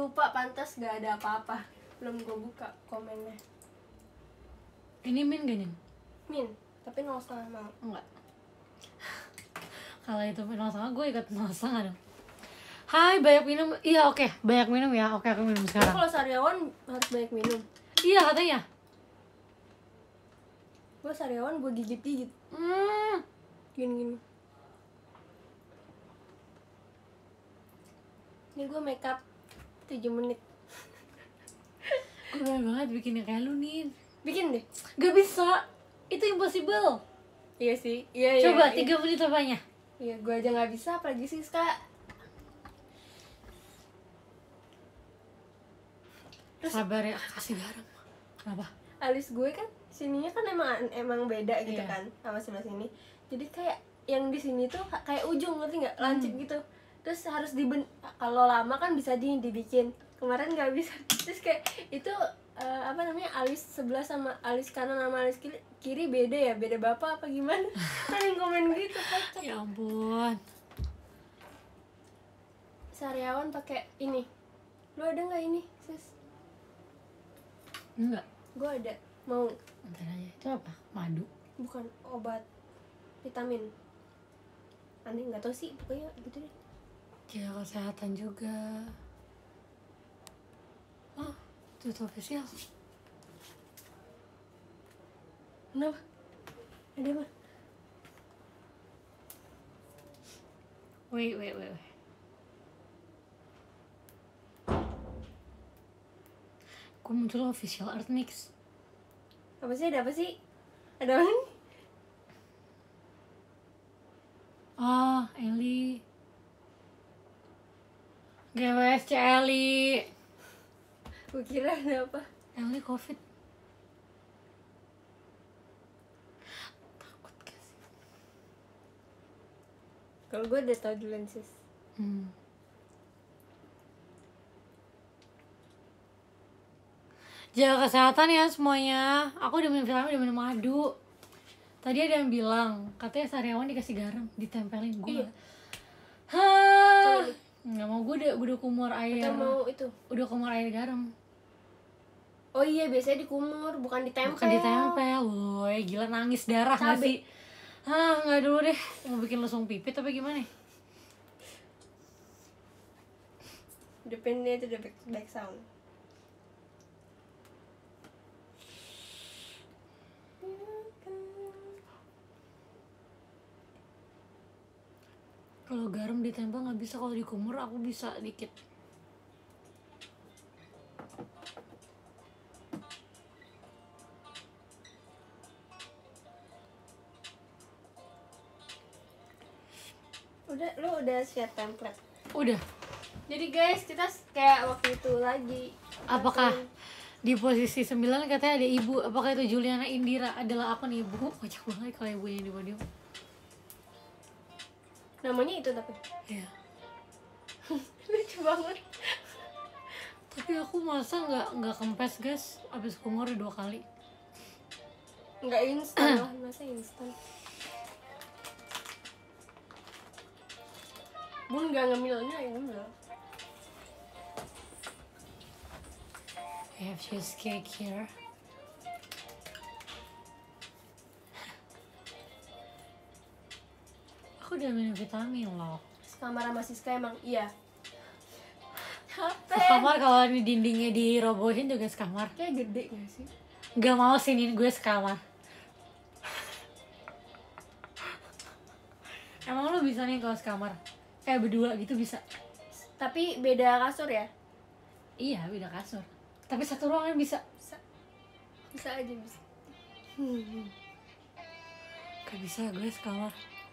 lupa, pantas gak ada apa-apa. Belum gue buka komennya. Ini Min gak nih? Min, tapi 0,5 mau. Enggak. Kalau itu 0,5 gue ikut 0,5 dong. Hai, banyak minum. Iya, oke. Banyak minum ya. Oke, aku minum sekarang. Kalau sariawan harus banyak minum. Iya, katanya. Gue sariawan gue gigit-gigit. Gini-gini. Ini gue makeup 7 menit. Gue pengen banget bikinnya kayak lu, Nin. Bikin deh. Gak bisa. Itu impossible. Iya sih. Iya. Coba iya. 3 menit apanya? Iya, gue aja nggak bisa, apalagi sih Kak. Sabar ya, kasih garam. Kenapa? Alis gue kan sininya kan emang beda gitu Iya. kan sama sebelah sini. Jadi kayak yang di sini tuh kayak ujung, ngerti nggak? Lancip gitu. Terus harus kalau lama kan bisa dibikin. Kemarin nggak bisa. Terus kayak itu apa namanya, alis sebelah sama alis kanan sama alis kiri beda ya, beda bapak apa gimana? Kan yang komen gitu kocak. Ya ampun. Sariawan pakai ini. Lu ada nggak ini, sis? Enggak. Gue ada. Mau? Bentar aja. Itu apa? Madu. Bukan, obat vitamin. Aneh, nggak tahu sih, pokoknya gitu deh. Jaga kesehatan juga. Oh, itu official. Kenapa? Ada apa? Wait. Gue muncul official art mix. Apa sih? Ada apa sih? Ada apa nih? Ah, Eli. GWSC Eli. Gue kira ada apa? Eli COVID. Takut gak sih? Kalau gue udah tau duluan sis. Jaga kesehatan ya semuanya. Aku udah minum vitamin, udah minum madu. Tadi ada yang bilang katanya sariawan dikasih garam, ditempelin. Gue Iya. Hah, nggak mau. Gue udah kumur air. Atau mau itu? Udah kumur air garam. Oh iya, biasanya dikumur, bukan ditempel. Bukan ditempel. Woi, gila, nangis darah nggak Cabe. sih? Ah, nggak dulu deh. Mau bikin lesung pipit apa gimana? Depannya itu udah back sound. Kalau garam ditempel nggak bisa, kalau dikumur aku bisa dikit. Lu udah share template? Udah. Jadi guys, kita kayak waktu itu lagi. Apakah di posisi 9 katanya ada ibu? Apakah itu Juliana Indira adalah akun ibu? Kocak banget kalau ibunya di podium. Namanya itu tapi Iya. lucu banget. Tapi aku masa nggak kempes guys, abis kumur 2 kali. Nggak instan lah, masa instan? Bun nggak ngemilnya ya ngemil. I have cheesecake here. Aku udah minum vitamin loh. Kamar sama Siska emang iya. Capek. Sekamar, kalau ini dindingnya dirobohin juga sekamar. Kayak gede gak sih? Gak mau sini gue sekamar. Emang lu bisa nih kalau sekamar? Kayak berdua gitu bisa? Tapi beda kasur ya? Iya, beda kasur. Tapi satu ruangan bisa. Bisa aja bisa. Gak bisa gue sekamar.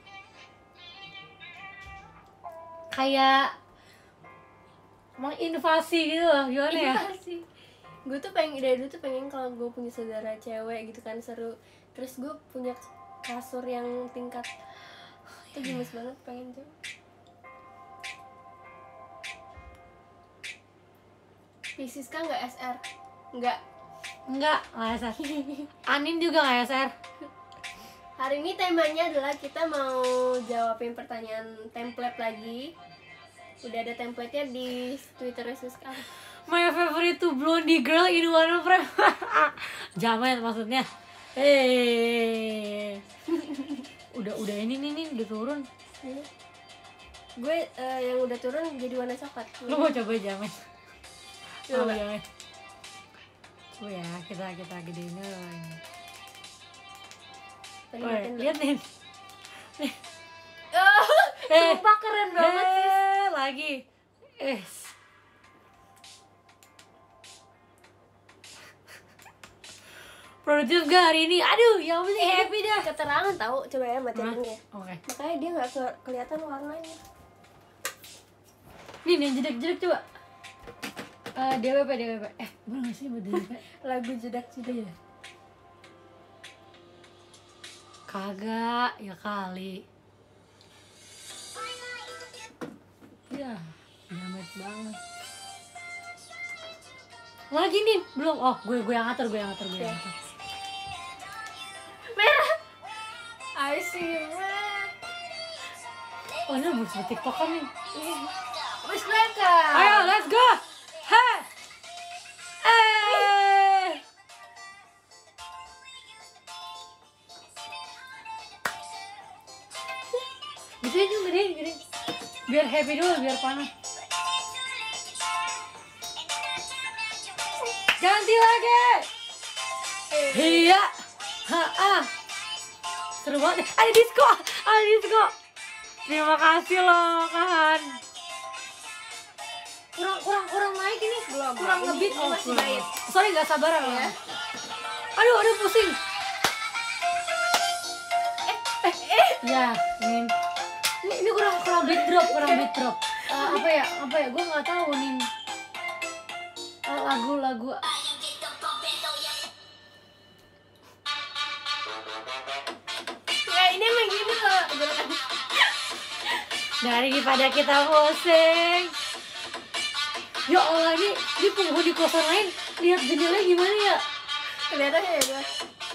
Kayak menginvasi gitu loh, gimana ya? Iya sih. Gue tuh dari dulu tuh pengen kalau gue punya saudara cewek gitu kan, seru. Terus gue punya kasur yang tingkat. Itu gemes banget, pengen tuh. Pisces kan nggak SR? Nggak SR. Anin juga gak SR. Hari ini temanya adalah kita mau jawabin pertanyaan template lagi. Udah ada template-nya di Twitter sekarang. My favorite to blondie girl in one frame. Jamet maksudnya. Udah ini nih udah turun. Gue yang udah turun jadi warna coklat. Lu mau coba jamet? Coba. Jamet. Coba ya, kita gedein dulu ini. Lihat nih. Sumpah keren banget sih. Lagi. Produktif gak hari ini? Aduh, yang penting happy dah. Keterangan tahu, coba ya matiin ya. Oke. Makanya dia nggak kelihatan warnanya. Nih jedek coba. DWP. Boleh nggak sih buat DWP? Lagu jedak ya. Kagak, ya kali. Ya, jamet banget. Lagi nih, belum. Oh, gue yang atur. Merah. I see red. Oh, ini buat TikTok kan nih. Wish mereka. Ayo, let's go. Heh. Gedein. Biar happy dulu, biar panas. Ganti lagi. Iya. Seru banget. Ada disco. Terima kasih loh, Kahan. Kurang naik ini. Belum. Kurang ngebeat. Ini masih naik. Sorry, nggak sabaran ya. Aduh pusing. Ya, ini kurang beat drop. Apa ya? Gue nggak tahu nih. Lagu. Ya ini emang gini loh. Daripada kita pusing. Ya Allah, ini penghuni kosan lain lihat jendela gimana ya? Kelihatan ya gue.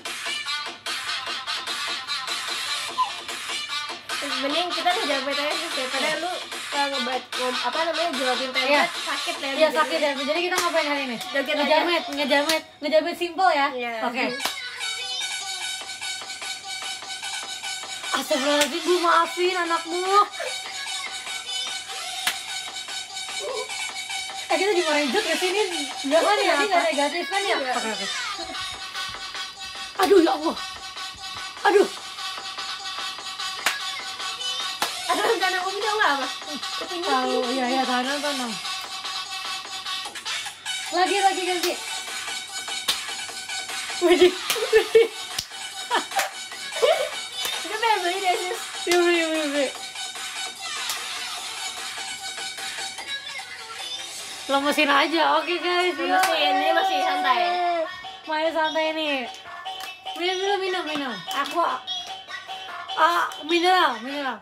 Mending kita ngejamet aja sih daripada lu jawabin template sakit ya. Iya sakit ya. Jadi kita ngapain hari ini? Ngejamet simple ya. Oke. Astagfirullahaladzim, gue maafin anakmu. Kita dimarahin Jod kesini. Enggak kan ya? Nggak negatif kan ya? Oke. Aduh ya Allah. Aduh. Tanam Umi tau nggak apa? Tahu, ya tanam. Lagi ganti. Widih. Itu pengen beli deh sis. Ya beli. Lemesin aja, oke guys. Lemesin, ini masih santai. Main santai nih. Minum. Aku mineral.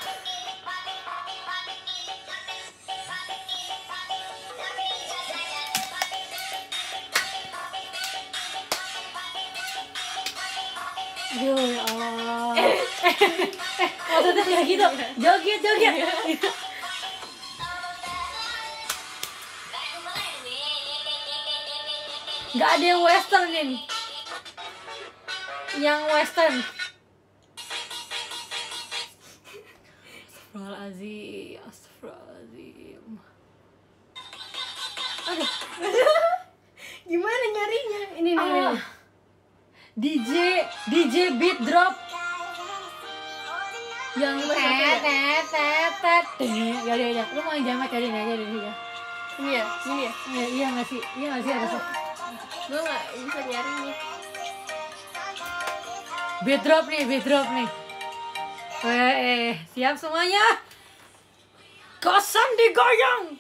Aduh ya Allah. Maksudnya kayak gitu. Joget. Gak ada yang western nih. Yang western. Astagfirullahaladzim. Aduh. Gimana nyarinya? Ini nih. DJ beat drop. Yang tet. Ya. Lu mau jamet cariin aja di sini. Ini ya. Iya nggak sih harusnya. Gue nggak bisa nyari nih. Beat drop nih. Siap semuanya. Kosan digoyang.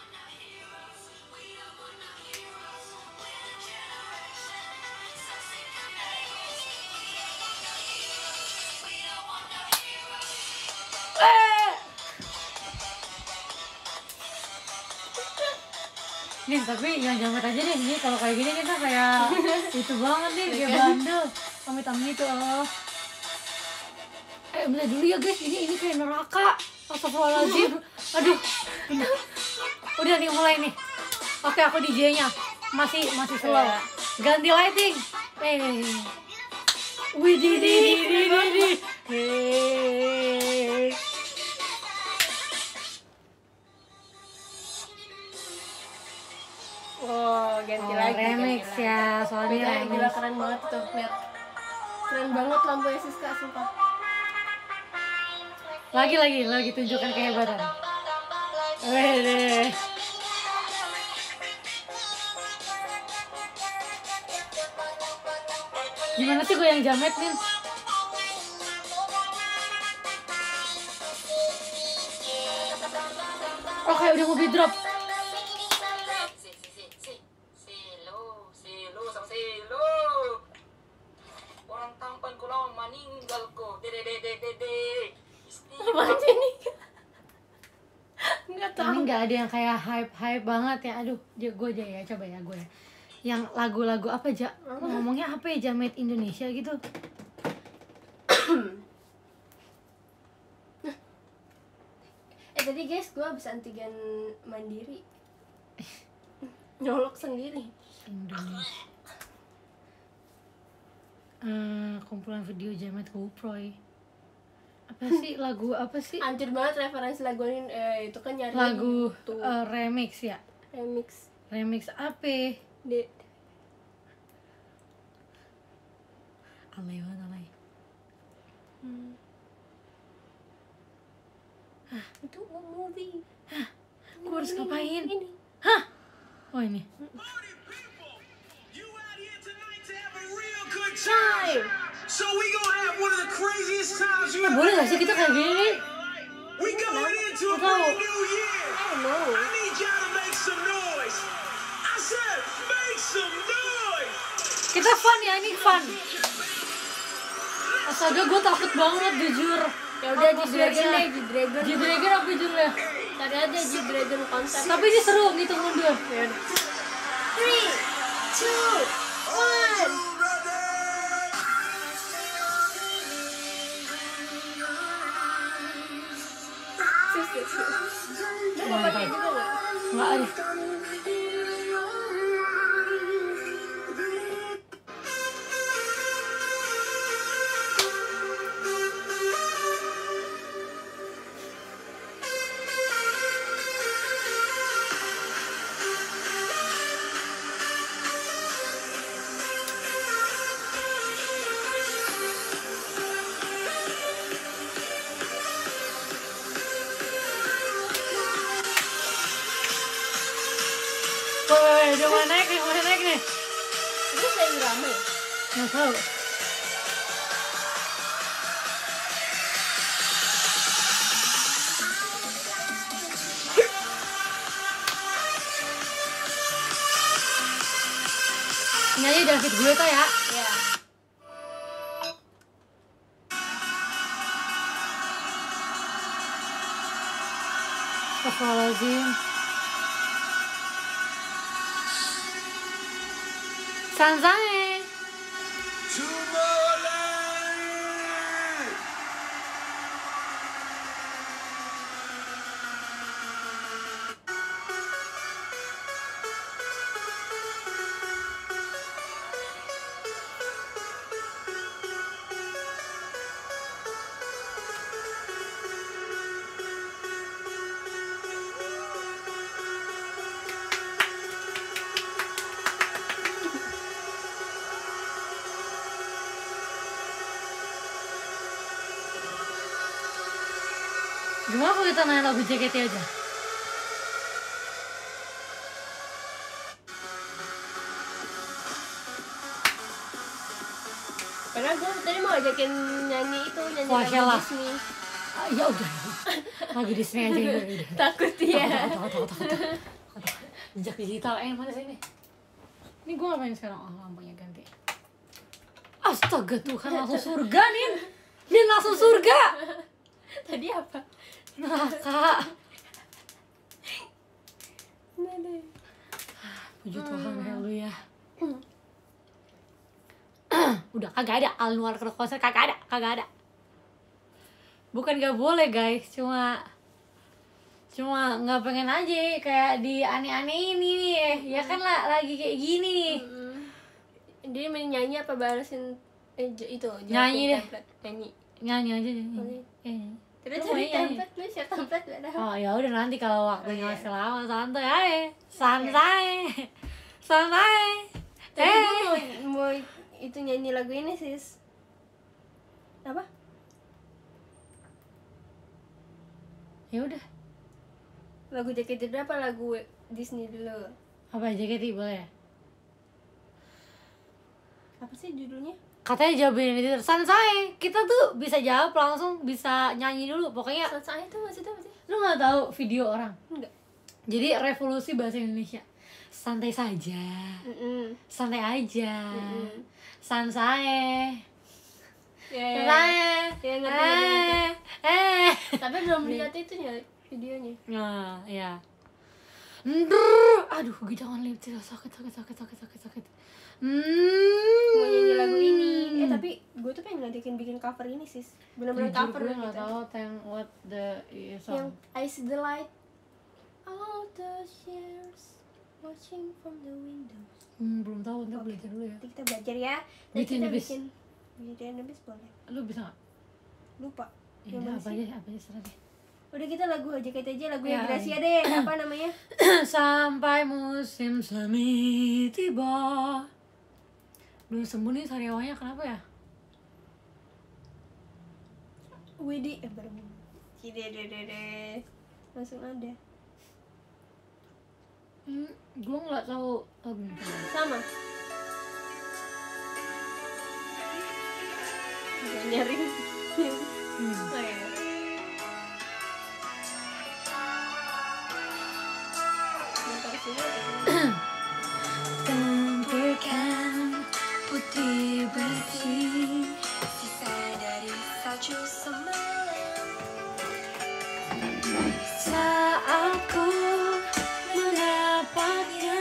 Nih tapi yang jamet aja nih, ini kalau kayak gini kita kayak itu banget nih, kayak bandel amit-amit itu. Bentar dulu ya guys, ini kayak neraka. Astagfirullahaladzim. Aduh. Udah nih mulai nih. Oke, aku DJ-nya. Masih slow. Ganti lighting. Wih, di. Hey. Oh, ganti lagi. Remix ganti ya, lagi. soalnya Beda, remix. gila keren banget tuh, lihat. Keren banget lampunya Siska, sumpah. Lagi tunjukkan kehebatan. Wede. Gimana sih gue yang jamet nih? Oke, udah mau drop. Silo. Orang tampan ko lang maninggal ko. Dede. Apaan sih ini? Nggak tahu. Ini nggak ada yang kayak hype banget ya. Aduh, gue aja ya, coba ya gue. Yang lagu-lagu apa aja? Ngomongnya apa ya, jamet Indonesia gitu. Tadi guys, gue habis antigen mandiri. Nyolok sendiri. Indonesia. Kumpulan video jamet Kuproy. Apa sih lagu apa sih? Hancur banget referensi lagu ini. Itu kan nyari Lagu tuh remix ya. remix. Remix apa? Alay banget, alay. Itu movie. Gue harus ngapain? Ini. Hah? Oh ini. Time. So we gonna have one of the craziest times you ever Boleh gak sih kita kayak gini? We going into a Tahu. brand new year. I don't know. I need y'all to make some noise. I said make some noise. Kita fun ya, ini fun. Astaga, gue takut banget jujur. Ya udah G-Dragon deh, G-Dragon. G-Dragon apa judulnya? Cari aja G-Dragon konser. Tapi ini seru, ngitung mundur. 3, 2, 1. Lu mau pakai juga nggak? Nggak ada. Udah mulai naik nih. Itu saya drama ya? Nggak tahu. Ini aja David Guetta ya. Iya. Astagfirullahaladzim. Sanzai. Tomorrowland. Gimana kalau kita main lagu JKT aja? Karena gue tadi mau ajakin nyanyi itu, nyanyi Wah, lagu Sheila. Disney. Ya udah. Lagu Disney aja udah. Takut ya. Takut. Jejak digital, mana sih ini? Ini gue ngapain sekarang? Oh, lampunya ganti. Astaga, Tuhan, langsung surga nih. Dia langsung surga. Tadi apa? Neraka. Nah deh. Puji Tuhan, haleluya. Udah kagak ada Al-Noir ke konser, kagak ada. Bukan gak boleh guys, cuma Cuma nggak pengen aja kayak di aneh-aneh ini nih ya kan lah lagi kayak gini nih. Dia main nyanyi apa balesin itu Nyanyi deh. template nyanyi. Nyanyi aja deh. Boleh. Terus Lu cari mau nyanyi? template, lu share template gak ada. Oh ya udah nanti kalau waktunya Oh, iya. masih lama santai aja. Santai. Santai. Tadi gue mau itu nyanyi lagu ini sis. Apa? Ya udah. Lagu JKT dulu apa lagu Disney dulu? Apa JKT boleh ya? Apa sih judulnya? Katanya jawabin ini santai. Kita tuh bisa jawab langsung, bisa nyanyi dulu. Pokoknya Santai itu maksudnya apa sih? lu nggak tahu video orang. Enggak. Jadi revolusi bahasa Indonesia. Santai saja. Santai aja. Santai. Ya, Santai. ya ngerti. Tapi belum Iya. lihat itunya videonya. Nah, ya. Aduh, gue jangan lipstick sakit. Mau nyanyi lagu ini. Tapi gue tuh pengen ngajakin bikin cover ini sis. Bener-bener Jujur cover gue gitu. nggak tahu what the Yang song. I see the light, all the years watching from the windows. Belum tahu, ntar belajar dulu ya. Nanti kita belajar ya. Dan Beauty and kita the Beast. bikin Beauty and the Beast boleh. Lu bisa nggak? Lupa. Ya, Yang mana apa sih? aja serah deh. Udah kita lagu JKT aja, lagu Ya, yang Gracia deh. Apa namanya? Sampai musim semi tiba. Belum sembuh nih sariawanya, kenapa ya? Widi baru Cidededede. Langsung ada. Gue nggak tahu lagunya. Sama. Udah nyari. Oh, iya. Bentar, sini ada. Tempurkan putih bersih. Sisa dari salju semalam. Saat ku mendapatnya.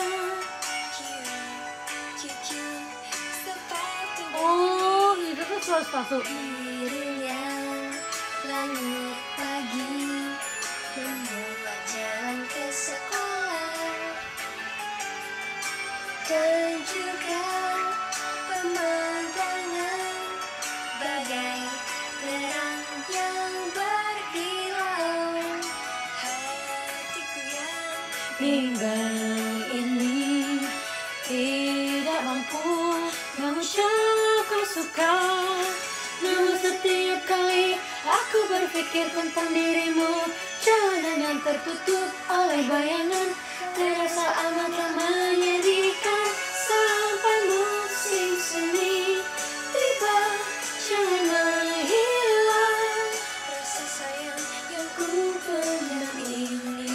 Sepatu Oh, itu tuh sepatu. birunya langit pagi membuat jalan ke sekolah dan juga pemandangan bagai terang yang berkilau. Hatiku yang Hingga ini tidak mampu mengucapkan suka. Namun setiap kali aku berpikir tentang dirimu, jalanan tertutup oleh bayangan, terasa amatlah menyedihkan. Sampai musim semi tiba, jangan menghilang rasa sayang yang ku pendam ini.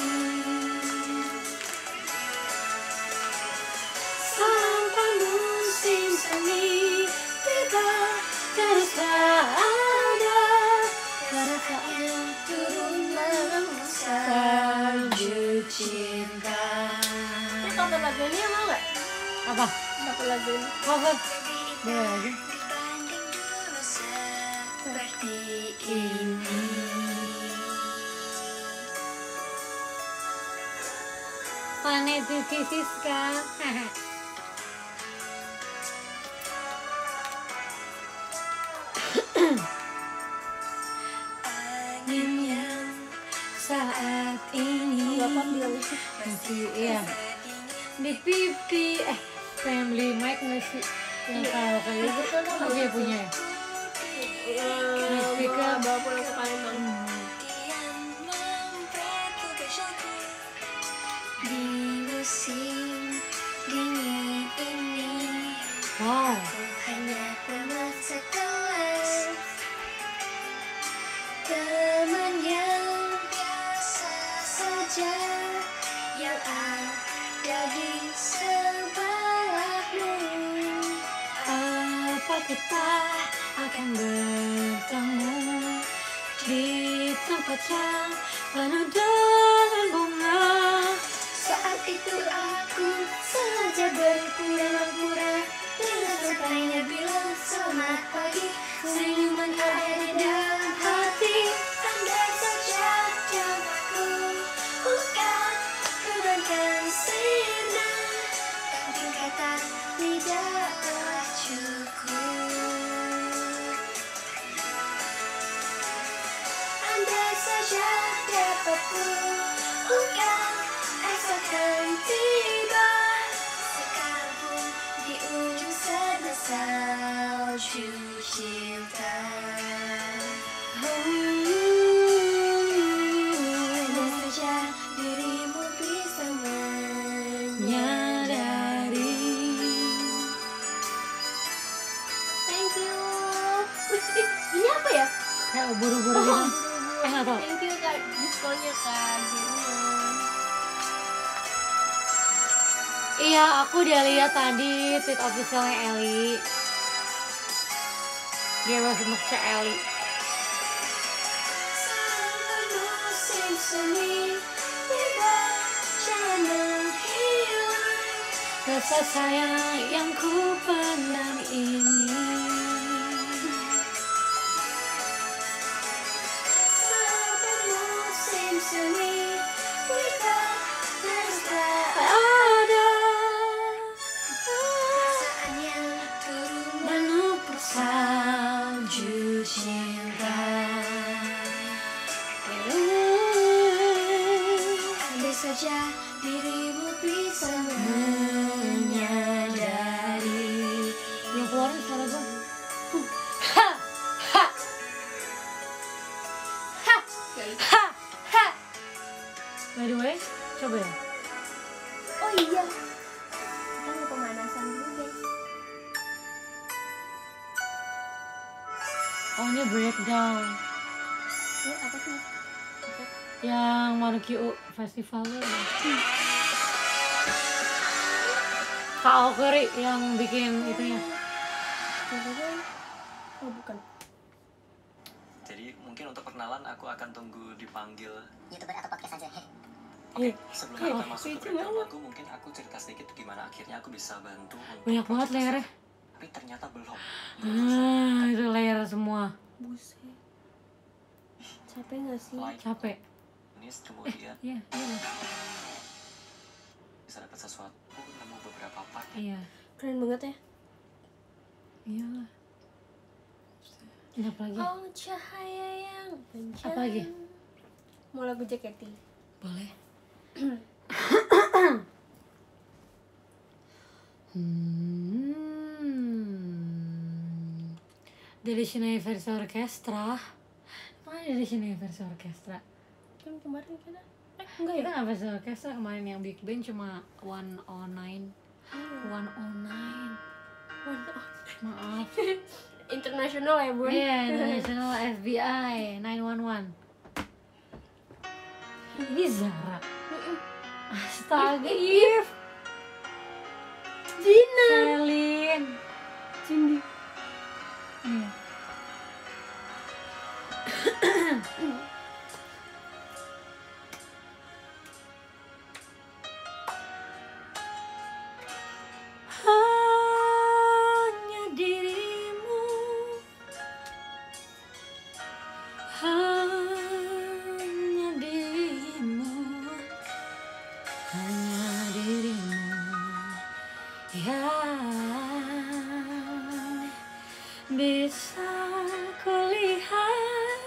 sampai musim semi tiba, teruslah ada terasa yang Turun malam salju cinta. Ini cover lagu ini mau nggak? Apa? Cover lagu ini. Cover? Boleh aja. dibanding dulu seperti Ini Planet Tuki Siska. angin yang Saat ini Bapak bilang sih. masih iya di pipi pengen beli mic nggak sih yang kalau kayak gitu kan dia punya ya? Speaker. Bawa pulang ke Palembang. Tian mempertugas aku di musim dingin ini. Wow. Ku hanya pemata kelas, teman yang biasa saja yang ada di sebelahmu. Apa kita akan bertemu di tempat yang penuh dengan bunga? Saat itu aku sengaja berpura-pura dengan santainya bilang selamat pagi. Senyuman ada di dalam hati, andai saja jawabku menyadari. Thank you. Ini apa ya? Kayak buru-buru gitu. Nggak tau. Thank you Kak, diskonnya Kak Jerman. Iya, aku udah lihat tadi tweet officialnya Eli. Dia masih maksudnya Eli. Sampai musim semi tiba, jangan hilang Rasa sayang yang ku pendam ini. sampai musim semi tiba, terus tak Ada perasaan yang turun menumpuk salju cinta. andai saja dirimu bisa Menyadari. Yang keluarin suara gue. Ha, ha, ha, ha, ha. By the way, coba ya. Oh iya, kita mau pemanasan dulu guys. Oh, ini breakdown. Ini apa sih? Yang Marukyu Festivalnya. Kak Okeri yang bikin itunya. Oh bukan. Jadi mungkin untuk perkenalan aku akan tunggu dipanggil. YouTuber atau podcast aja. Oke, sebelum kita masuk ke lucu breakdown banget. lagu, mungkin aku cerita sedikit gimana akhirnya aku bisa bantu untuk Banyak banget proses. layarnya. Tapi ternyata belum. Nah, itu layer semua. Buset. Capek gak sih? Like, Capek. kemudian Iya, iya. bisa dapat sesuatu, nemu beberapa part. Iya. Keren banget ya. Iyalah. Ini apa lagi? Oh cahaya yang menjam. Apa lagi? Mau lagu JKT. Boleh. Delicious Universal Orchestra. Mana Delicious Universal Orchestra? Kan kemarin kita enggak Kita ya? nggak versi orkestra kemarin, yang big band cuma 109. 109. Maaf. Internasional ya bun. Iya, International FBI 911. Ini Zara. Astaga, If. Dina. Selin. Cindy. Iya. Hanya dirimu, hanya dirimu, hanya dirimu yang bisa kulihat.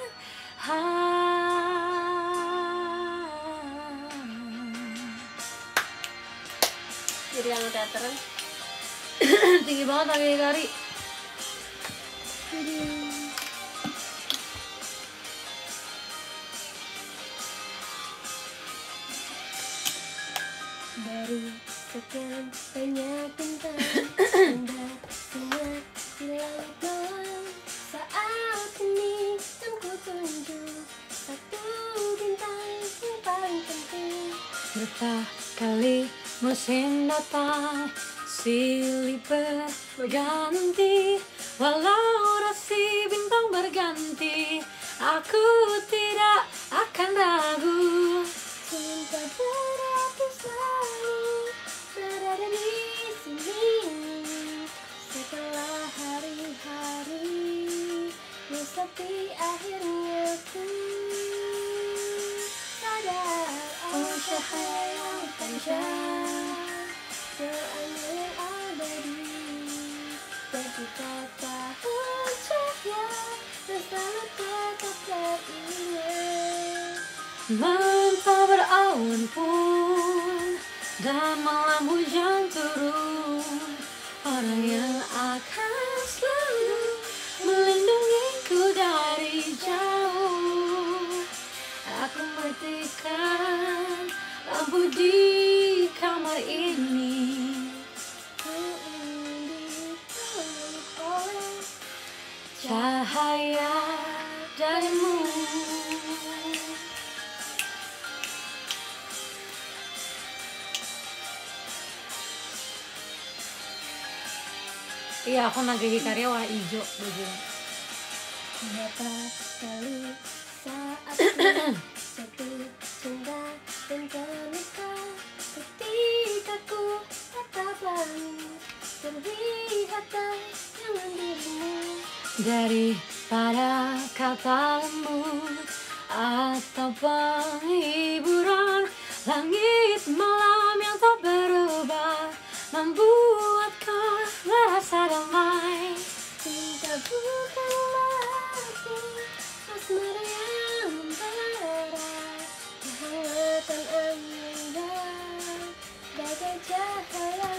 Jadi yang teateran. Tinggi banget tari-tari. Dari sekian banyak bintang indah semua hilang doang. Saat ini kan ku tunjuk satu bintang yang paling penting. Berapa kali musim datang, silih berganti, walau rasi bintang berganti, aku tidak akan ragu. Cinta beratus selalu berada di sini. Setelah hari-hari yang sepi, akhirnya ku sadar. Oh cahaya yang panjang, doanya yang abadi, dan kita tahun cahaya dan selalu tetap teringat. Mentah berawan pun dan malam hujan turun, orang yang akan selalu melindungiku dari jauh. Aku matikan lampu di kamar ini, cahaya darimu. Iya, aku Naga Hikarya warna hijau bajunya. Kenapa selalu saat jatuh cinta dan terluka, ketika ku tatap langit terlihat tayangan dirimu. Daripada kata lembut atau penghiburan, langit malam yang tak berubah membuatku merasa damai. Cinta bukanlah arti asmara yang membara, kehangatan angin dan bagai cahaya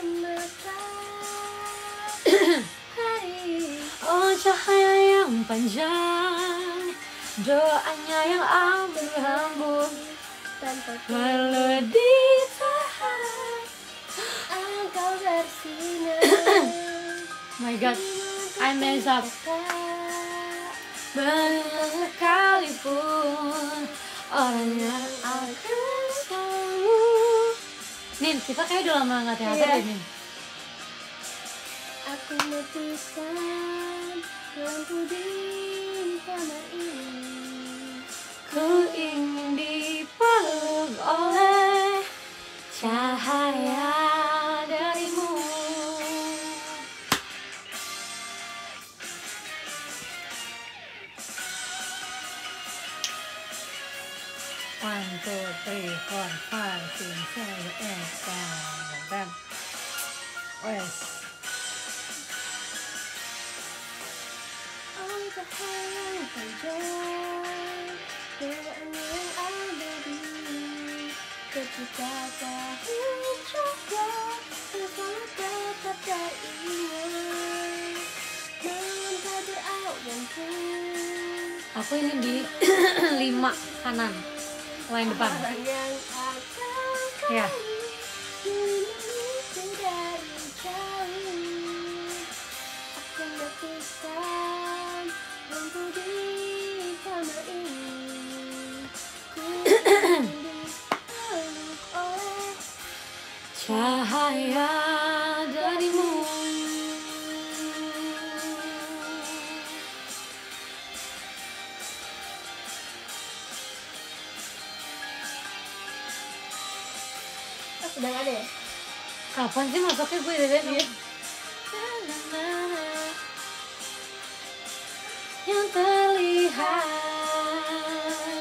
matahari. Oh, cahaya yang panjang, doanya yang ambil-ambul, Tanpa lalu ditahan. engkau bersinar. My God, I mess up. Sekalipun orangnya akan selalu. Nin, kita kayak udah lama nggak teater Iya. ya, Nin. Aku matikan lampu di kamar ini. Ku ingin dipeluk oleh cahaya darimu. One, two, three, four, five, six, seven, eight, nine, 10. Wes. Oh, cahaya yang panjang, doanya yang abadi, ketika tahun coba bersama tetap teringat. Malam tak berawan pun, Aku ini di 5 kanan, lain depan. orang yang akan Ya. menunggu dari jauh. Aku matikan lampu di kamar ini. Ku ingin dipeluk oleh Cahaya darimu. Udah gak ada ya? Kapan sih masuknya gue dari dia? Yang terlihat.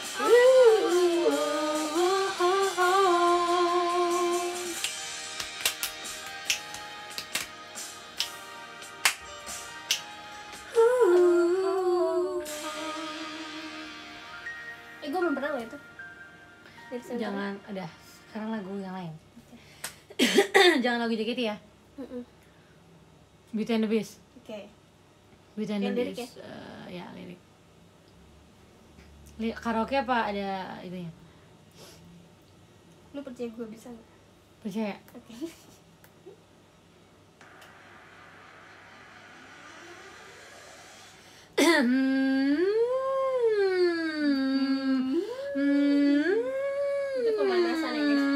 Gue belum pernah loh itu. Dari sana. Jangan, udah. Sekarang lagu yang lain. Jangan lagu JKT ya. Mm-mm. Beauty and the Beast. Oke. Beauty and the Yang lirik Beast. Ya, lirik. Karaoke apa ada itunya? Lu percaya gue bisa gak? Percaya? Oke. Itu pemanasan ya guys.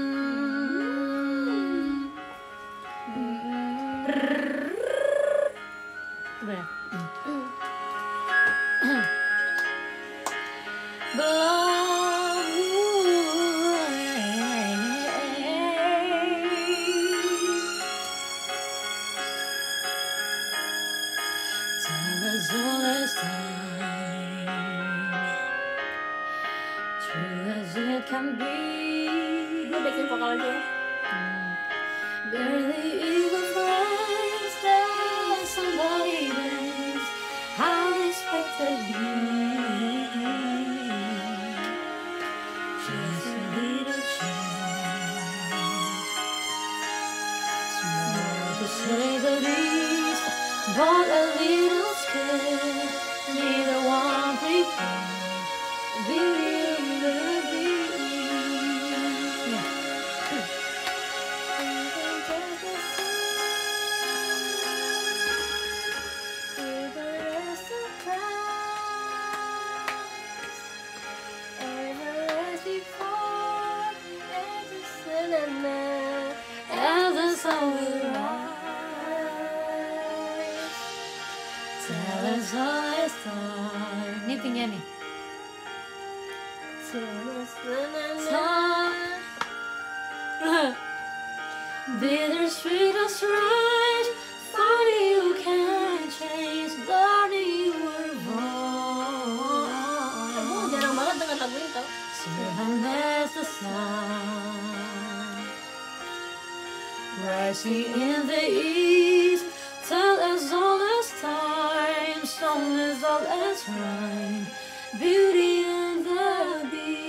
Udah ya? Hmm. Time is all as time, true as it can be. Gue backing vokal aja ya. Barely even friends that somebody else unexpectedly. Just a little change, small to say the least, but a little scared. Neither one prepared. sun will rise. Tell us all it's time. Ini tinggal nih. Bittersweet or strange, funny you can't change, learning you were wrong. Aku jarang banget dengan lagu ini tau. Serene as the sun, rising in the east. Tell us all as time, song is all as rhyme, beauty and the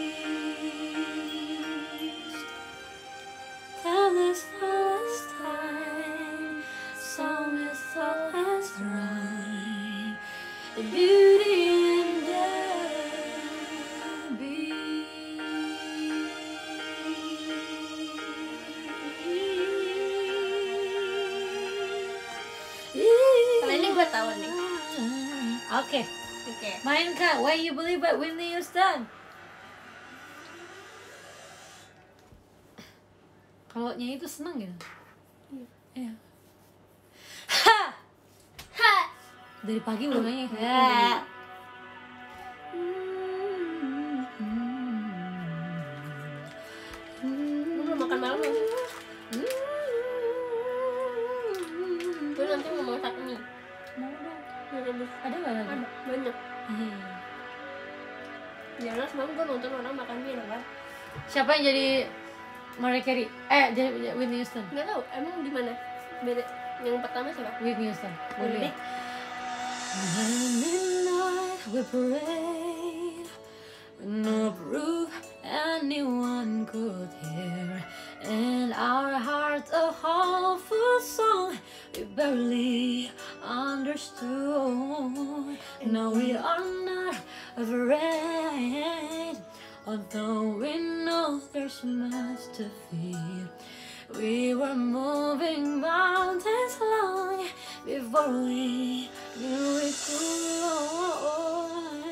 beast. Tell us all as time, song is all as rhyme, beauty and the beast. Kalau ini gue tahu nih. Oke, Oke. main Kak, When You Believe by Whitney Houston. Kalau nyanyi itu seneng gitu. Iya. Ha! Ha. Dari pagi belum nyanyi. Ha! Lu belum makan malam belum? Gue nanti mau masak mie. Mie rebus. Ada nggak lagi? Ada banyak. Hmm. Jangan semalam gue nonton orang makan mie kan. Siapa yang jadi Mariah Carey? Jadi Whitney Houston. Nggak tahu emang di mana? Beda. Yang pertama siapa? Whitney Houston. Boleh deh. Midnight we parade, no proof anyone could hear. In our hearts a hopeful song we barely understood. No, we are not afraid, although we know there's much to fear. We were moving mountains long before we knew it could.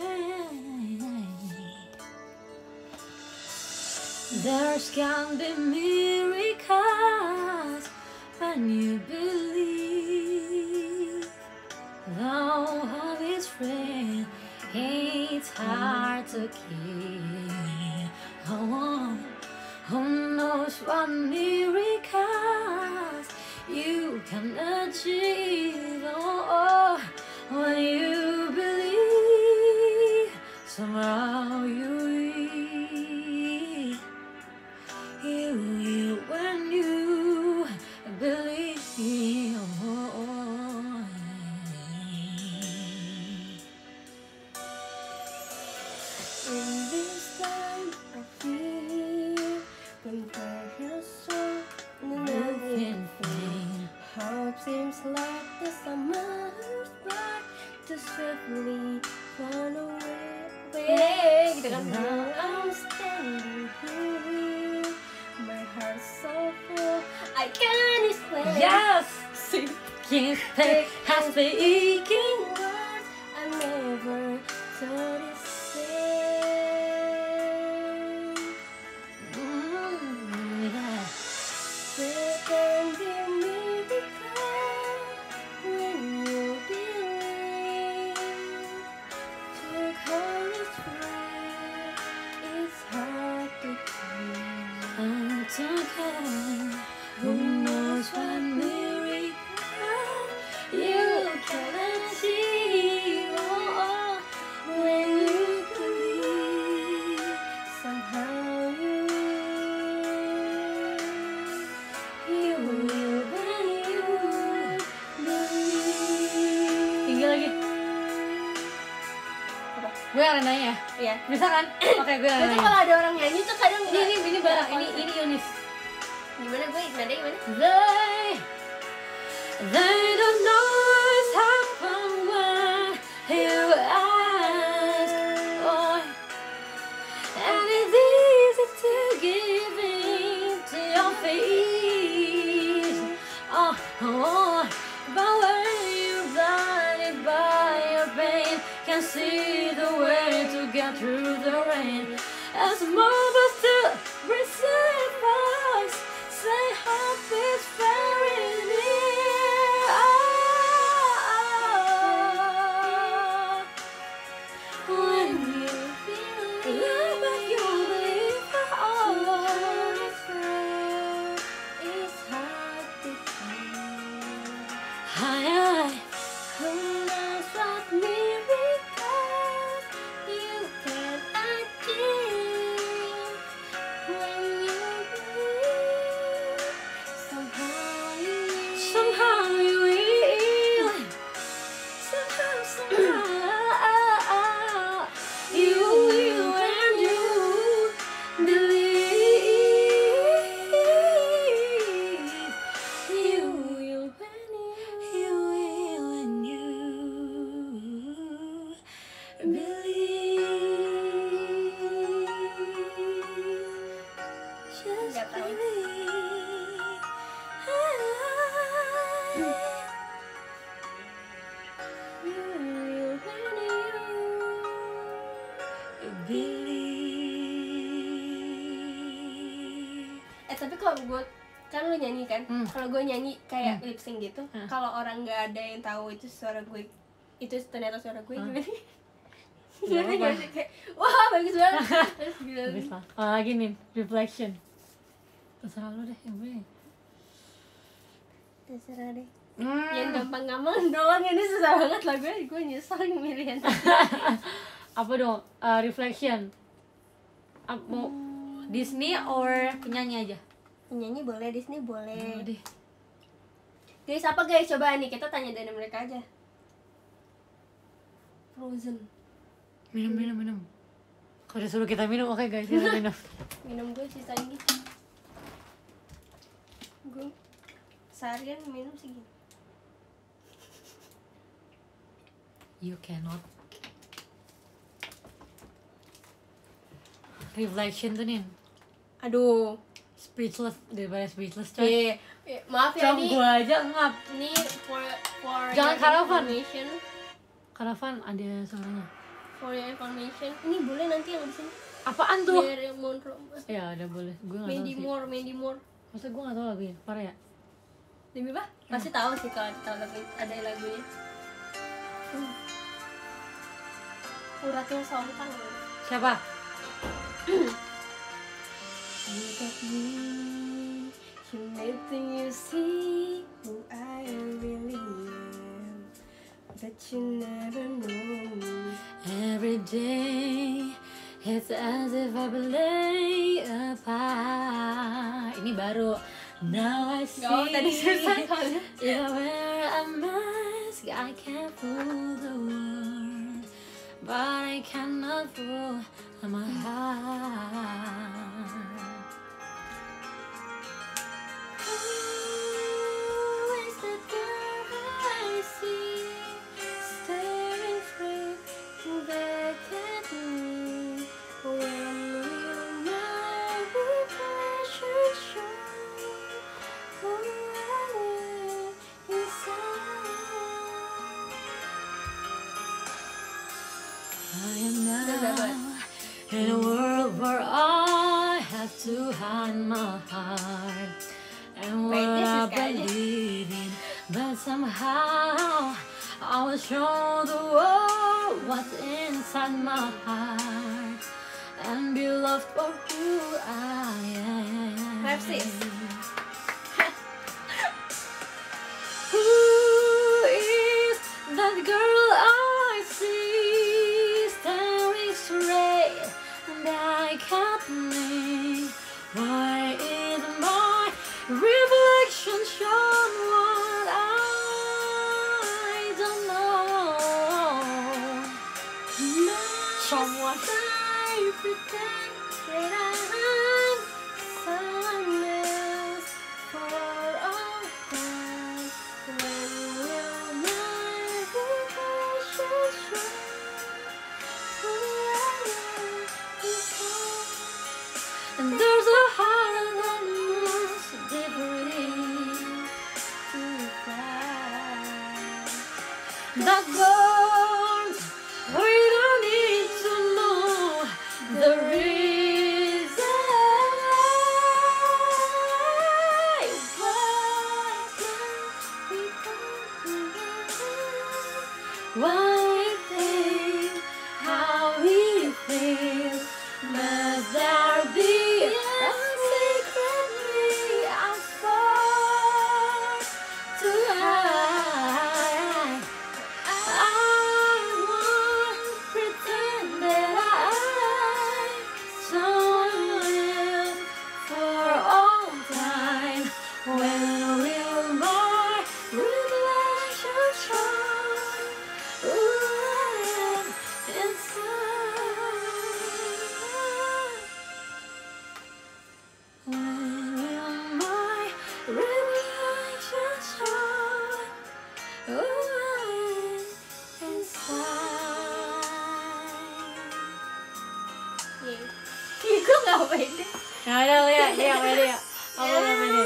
There's can be miracles when you believe. Though hope is frail, it's hard to keep. Oh, who knows what miracles you can achieve? Oh, when you believe, somehow you when you believe. In this time of fear, prepare your soul. Nothing faint. Hope seems like the summer's bright to swiftly run away. Gitu kan? Now I'm standing here, my heart's so full, I can't explain. Yes! Sing. Can't stay, has speaking. Words I never thought to say. Yeah. There can be a miracle when you believe. To courage right, it's hard to keep. I'm talking. Who knows what miracle you can achieve? Oh, when you believe. Somehow you will when you believe. Tinggi lagi. Apa? Gue yang nanya. Iya. Bisa kan? Oke, gue yang Itu nanya. kalau ada orang nyanyi tuh kadang Ini barang. Ini Yunis. Gimana gue nada gimana? They don't know what's happened when you ask. Oh, and it's easy to give in to your face. Oh, but when you're blinded by your pain, can't see the way to get through the rain. As mothers to receive us, say hope is very gue kan lu nyanyi kan, kalau gue nyanyi kayak lip sync gitu, kalau orang nggak ada yang tahu itu suara gue, itu ternyata suara gue gimana? Ngerti nggak sih kayak wah bagus banget. Terus bilang Bagus lah. Lagi nih, reflection. Terserah lu deh, yang gue. terserah deh. Yang gampang-gampang doang ini susah banget lah gue nyesel milih yang Apa dong? Reflection. Mau Disney or penyanyi aja? penyanyi boleh, Disney boleh. Deh. Guys, apa guys? Coba nih kita tanya dari mereka aja. Frozen. Minum. Kalau disuruh kita minum, oke guys, kita minum. Minum gue sisa ini. Gue seharian minum segini. You cannot. Reflection tuh nih, Aduh. speechless daripada speechless coy. Maaf ya nih. Gue aja ngap. Ini for Jangan your karavan. information. Karavan ada suaranya. For your information. Ini boleh nanti yang di sini. Apaan tuh? Marilyn Monroe. Ya udah boleh. Gue nggak tahu Mandy sih. Moore. Masa gue nggak tahu lagunya, parah ya? Demi apa? Pasti tahu sih kalau lagu ada lagunya. Uratnya Sontang. Siapa? Look at me, you may think you see who I really am, but you never know. Every day, it's as if I play a part. Ini baru. Now I see. Gak tadi susah soalnya. You wear a mask, I can't fool the world, but I cannot fool my heart. Who is the girl I see staring straight back at me? When will my reflection show who I am inside? I am now in a world where I have to hide my heart and what Wait, this is I kayaknya. believe in, but somehow I will show the world what's inside my heart and be loved for who I am. Rap sis. Who is that girl I see staring straight back at me? Why is my reflection shown what I don't know? Someone I pretend that I'm someone else for all time. When will my reflection show who I am inside? and there's a heart that moves differently To fly. that burns. We don't need to know the reason why we think how we feel. Must there be a secret we are far to hide? I won't pretend that I saw you for all time. When will my reflection shine who I am inside? When will my reflection shine who I am inside? Gue gak pede. Ya udah ya, dia pede ya. Aku gak pede.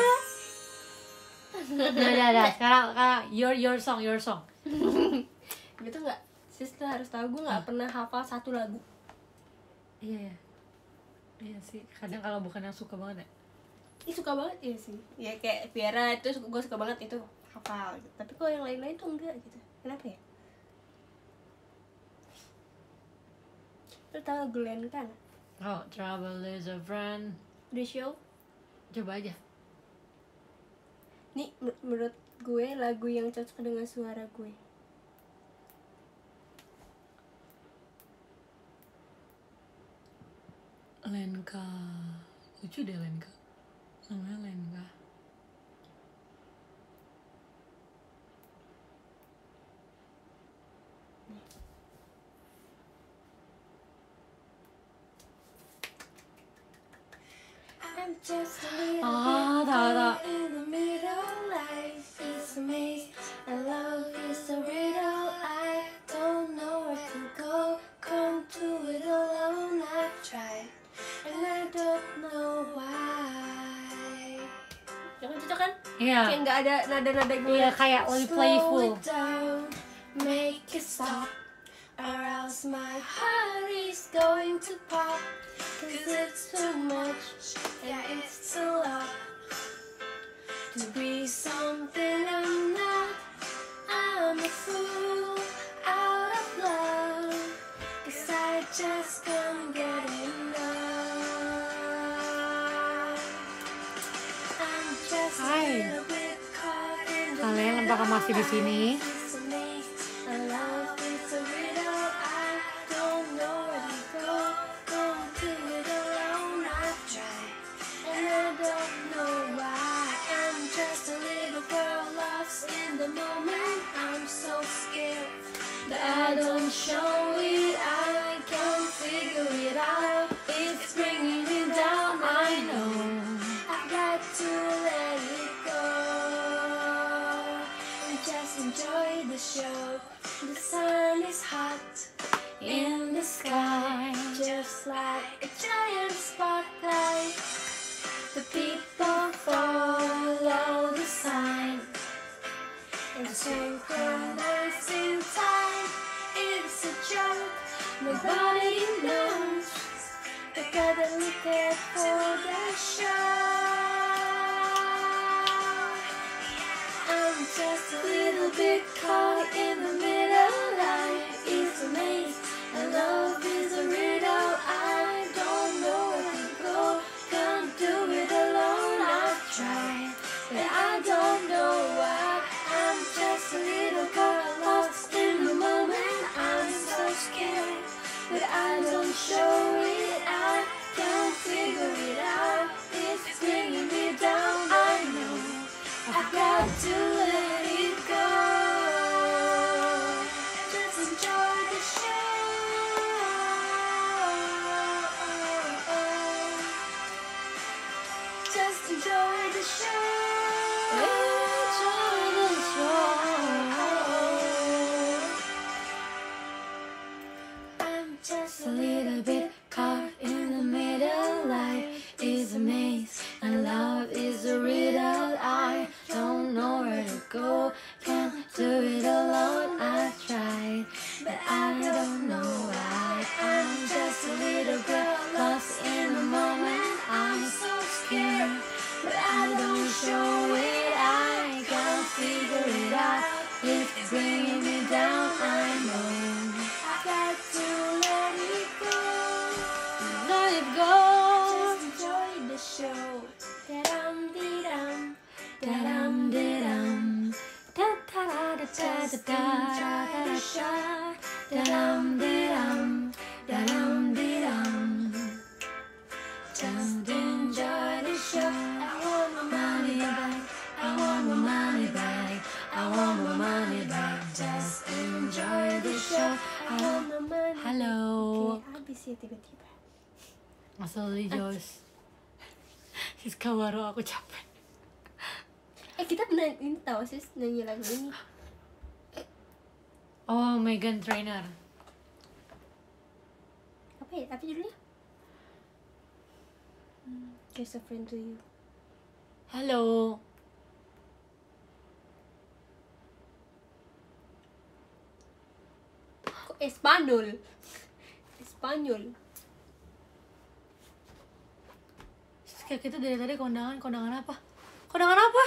Udah. Sekarang your song. Gitu nggak? Sis tuh harus tahu gue nggak pernah hafal satu lagu. Iya sih. Kadang kalau bukan yang suka banget ya. suka banget ya sih ya, kayak Viera itu gue suka banget itu hafal gitu. Tapi kalau yang lain-lain tuh enggak gitu, kenapa ya? Lo tau lagu Lenka nggak? Oh, Trouble is a Friend. The Show. Coba aja. Nih menurut gue lagu yang cocok dengan suara gue. Lenka. Lucu deh Lenka. Namanya Lenka. I'm just a little Ah, bit tahu. caught in the middle. Life is a maze and love is a riddle. I don't know where to go. Come to it alone. I've tried and I don't know why. Jangan cocok kan? Iya. Kayak nggak ada nada-nada gue. Iya, kayak lebih Slow playful. it down, make it stop, or else my heart is going to pop. 'Cause it's too much, yeah, it's a lot to be something I'm not. I'm a fool out of love, 'cause I just can't get enough. I'm just a Hai. little bit caught in the Kalian apakah masih di sini? it's a maze, and love is a riddle. I don't know where to go. Don't do it alone. I've tried, and I don't know why. I'm just a little girl lost in the moment. I'm so scared that I don't show it. I can't figure it out. It's bringing me down. I know I've got to let it go and just enjoy the show. The sun is hot in the sky, just like a giant spotlight. The people follow the sign and synchronize in time. It's a joke, nobody knows. They gotta look out for the show. I'm just a little bit caught in the middle. Life is a maze and love is a riddle. I don't know where to go. Can't do it alone. I've tried, but I don't know why. I'm just a little girl lost in the moment. I'm so scared, but I don't show it. I can't figure it out. It's bringing me down. I know I've got to let it go. Just enjoy the show. Just enjoy the show. Enjoy the show. I'm just a little bit caught in the middle. Life is a maze and love is a riddle. I don't know where to go. Can't do it alone. I've tried, but I don't know why. I'm just a little girl lost in the moment. I'm so scared, but I don't show it. I can't figure it out. It's bringing me down. I know I got to let it go. Let it go. Just enjoy the show. Da-dum, dee-dum, da-dum, dee-dum, da-da-da-da-da-da-da-da-da, da-dum, dee-dum, da-dum, dee-dum. Just enjoy the show. I want my money back. I want my money back. I want my money back. Just enjoy the show. I want my money. Halo. Oke, habis ya tiba-tiba. Asal di Jos. Siska baru aku capek. Kita pernah ini tahu sih nyanyi lagu ini. Oh, Megan Trainor. Apa ya? Apa judulnya? Just a friend to you. Halo. Kok Espanyol? Espanyol. kayak kita dari tadi kondangan apa? Kondangan apa?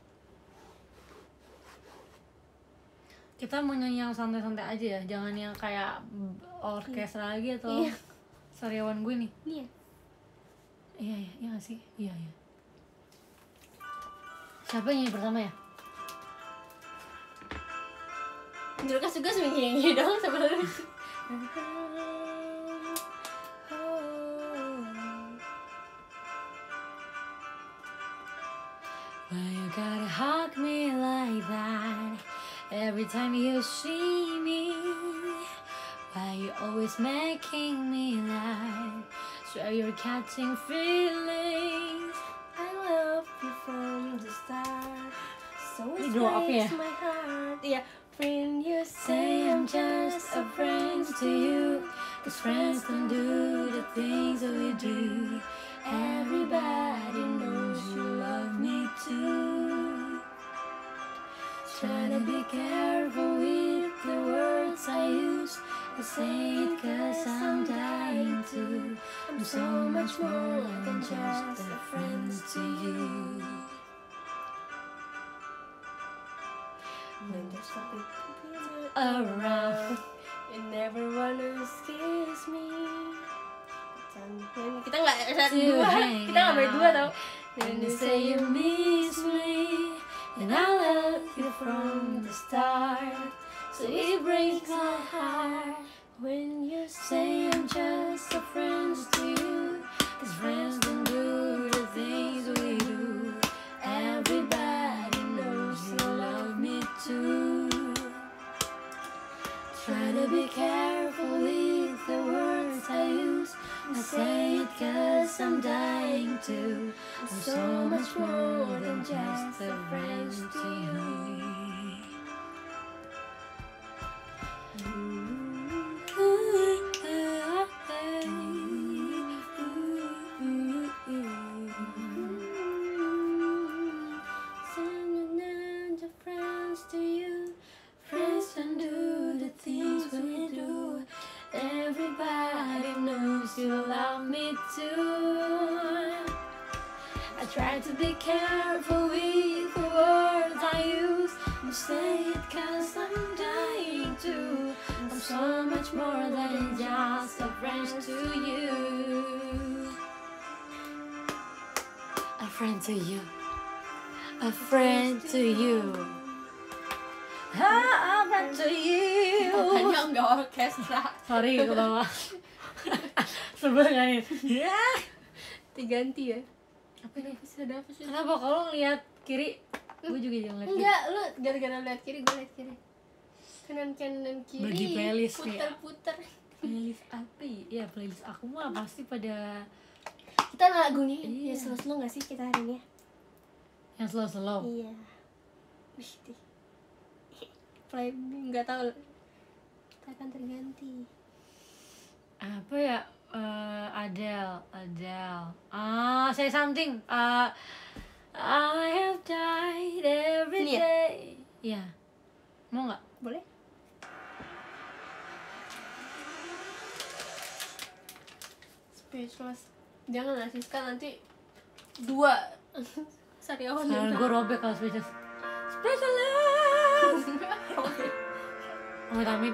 Kita mau nyanyi yang santai-santai aja ya, jangan yang kayak orkestra lagi atau Iya. sariawan gue nih. Iya. Iya nggak sih? Iya. Siapa yang nyanyi pertama ya? Julkas juga gini dong sebenarnya. Why you gotta hug me like that every time you see me? Why you always making me laugh? Swear you're catching feelings. I love you from the start. So it Ini doa apa ya? breaks my heart. Iya. When you Say I'm just a friend to you, 'cause friends don't do the things that we do. Everybody knows you love me too. Try to be careful with the words I use. I say it 'cause I'm dying to. I'm so much more than just a friend to you. when there's something Around. you never wanna kiss me. Kita nggak berdua, kita nggak berdua tau. When you say you miss me, and I love you from the start, so it breaks my heart. When you Say I'm just a friend to you, 'cause friends don't do the things we do. Everybody knows you love me too. Try to be careful with the words I use. I say it 'cause I'm dying to. I'm so much more than just a friend to you. friends to you. Friends don't do the things we do. Everybody knows you love me too. I try to be careful with the words I use. I say it 'cause I'm dying to. I'm so much more than just a friend to you. A friend to you. A friend to you. A friend to you. Makanya enggak orkestra. Sorry ke bawah. Sebel gak nih? Ya. Diganti ya. Apa ini? Episode apa sih? Kenapa kalau ngeliat kiri? Gue juga jangan ngeliat kiri. Enggak, lu gara-gara lihat kiri, gue lihat kiri. Kanan kiri. Bagi playlist nih. putar-putar. Playlist apa ya? Ya playlist aku mah pasti pada Kita lagunya Iya. ya slow-slow nggak sih kita hari ini? yang slow-slow. Iya. Wih, deh. Play nggak tahu. Kita akan terganti. Apa ya? Adele. Say something. I have died every Ini ya? day. Iya. Mau nggak? Boleh? Speechless. Jangan lah Siska, nanti 2 Sariawan Sekarang yang gue robek kalau speechless. Speechless. Amit-amit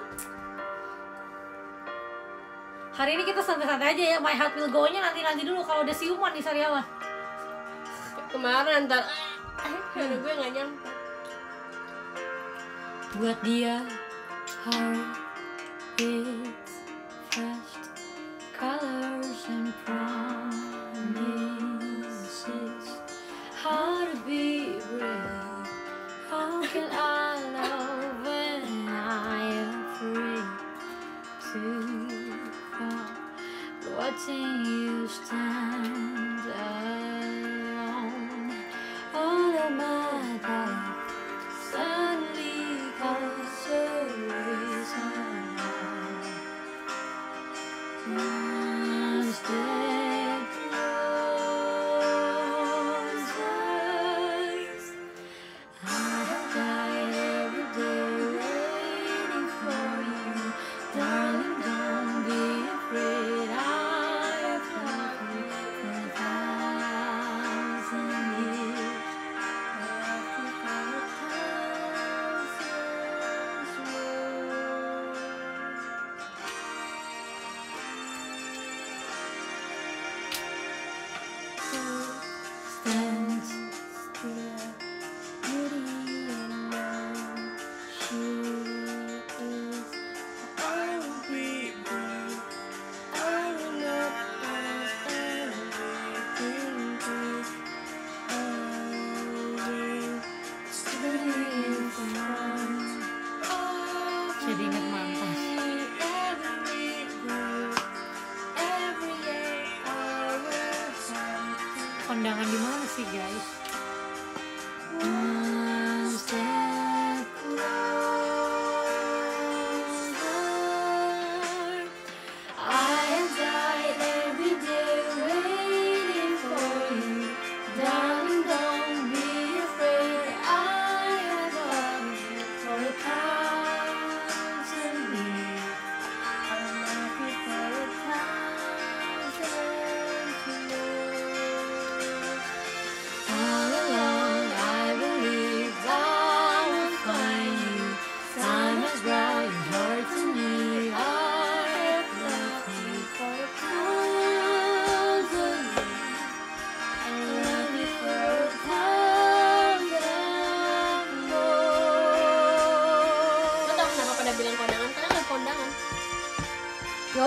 Hari ini kita santai-santai aja ya. My Heart Will Go-nya nanti dulu kalau udah siuman di Sariawan. kemarin ntar ada gue nggak nyampe. Buat dia heart beats, fresh colors and promises. How to be real? How can I love when I am free to fall? Watching you stand alone, all of my life suddenly comes a reason. Stay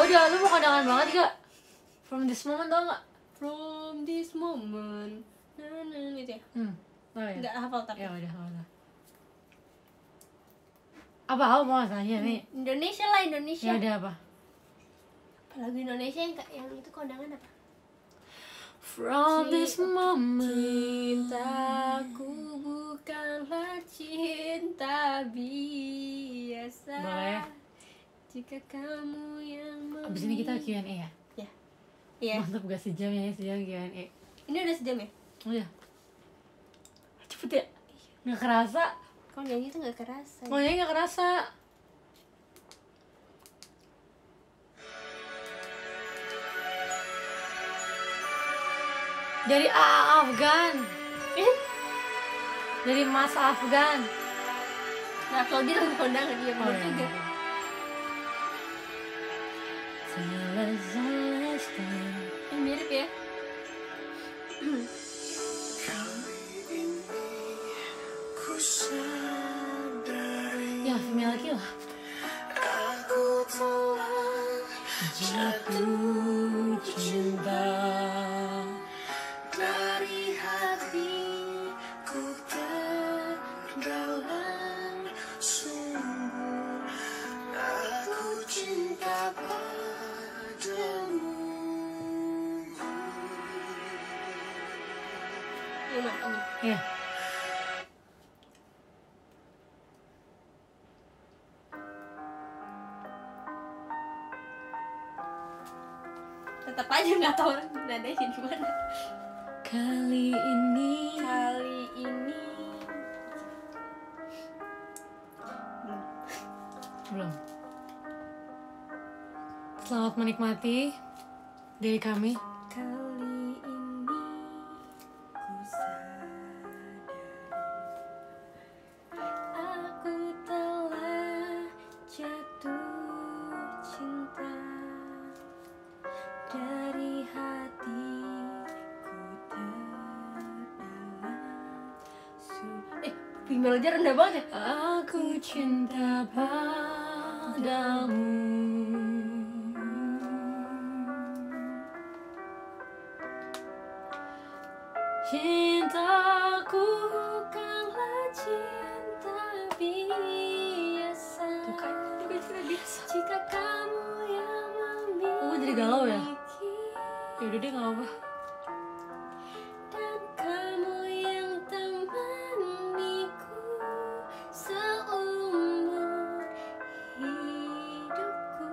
udah, lu mau kondangan banget gak? From this moment tau gak? From this moment. Gitu ya. Oh ya? Enggak hafal tapi. Ya udah, udah. Apa mau tanya nih? Indonesia lah, Indonesia. Ya udah apa? Apa lagu Indonesia yang itu kondangan apa? From this moment. Cintaku bukanlah cinta biasa. Boleh. Jika kamu yang Abis ini kita Q&A ya? Ya. Iya. Mantap gak sejam ya, sejam Q&A. Ini udah sejam ya? Udah. Cepet ya? Gak kerasa. Kok nyanyi tuh gak kerasa. Oh ya gak kerasa. Dari Afgan. Dari Mas Afgan. Nah kalau dia lagu kondangan dia bener juga. Ini mirip ya. Ya, female lagi lah. Jatuh cinta Dari hatiku terdalam sungguh aku cinta padamu. Ini. Ya. Tetap aja nggak tahu nadanya di mana. Kali ini belum. Selamat menikmati dari kami. Kali ini ku sadari aku telah jatuh cinta dari hatiku terdalam. Female aja rendah banget ya. Aku cinta padamu. Cintaku bukanlah cinta biasa. Tuh kan, juga cinta biasa. Jika kamu yang memiliki. Oh, jadi galau ya? Ya udah deh, nggak apa. Dan kamu yang temaniku seumur hidupku.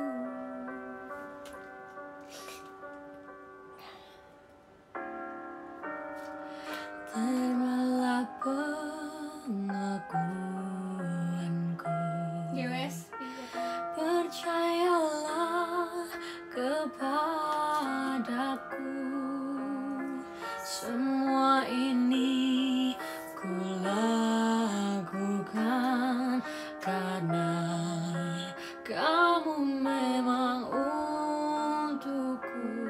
Terimalah pengakuanku. GWS. Percayalah kepadaku. Semua ini ku lakukan karena kamu memang untukku.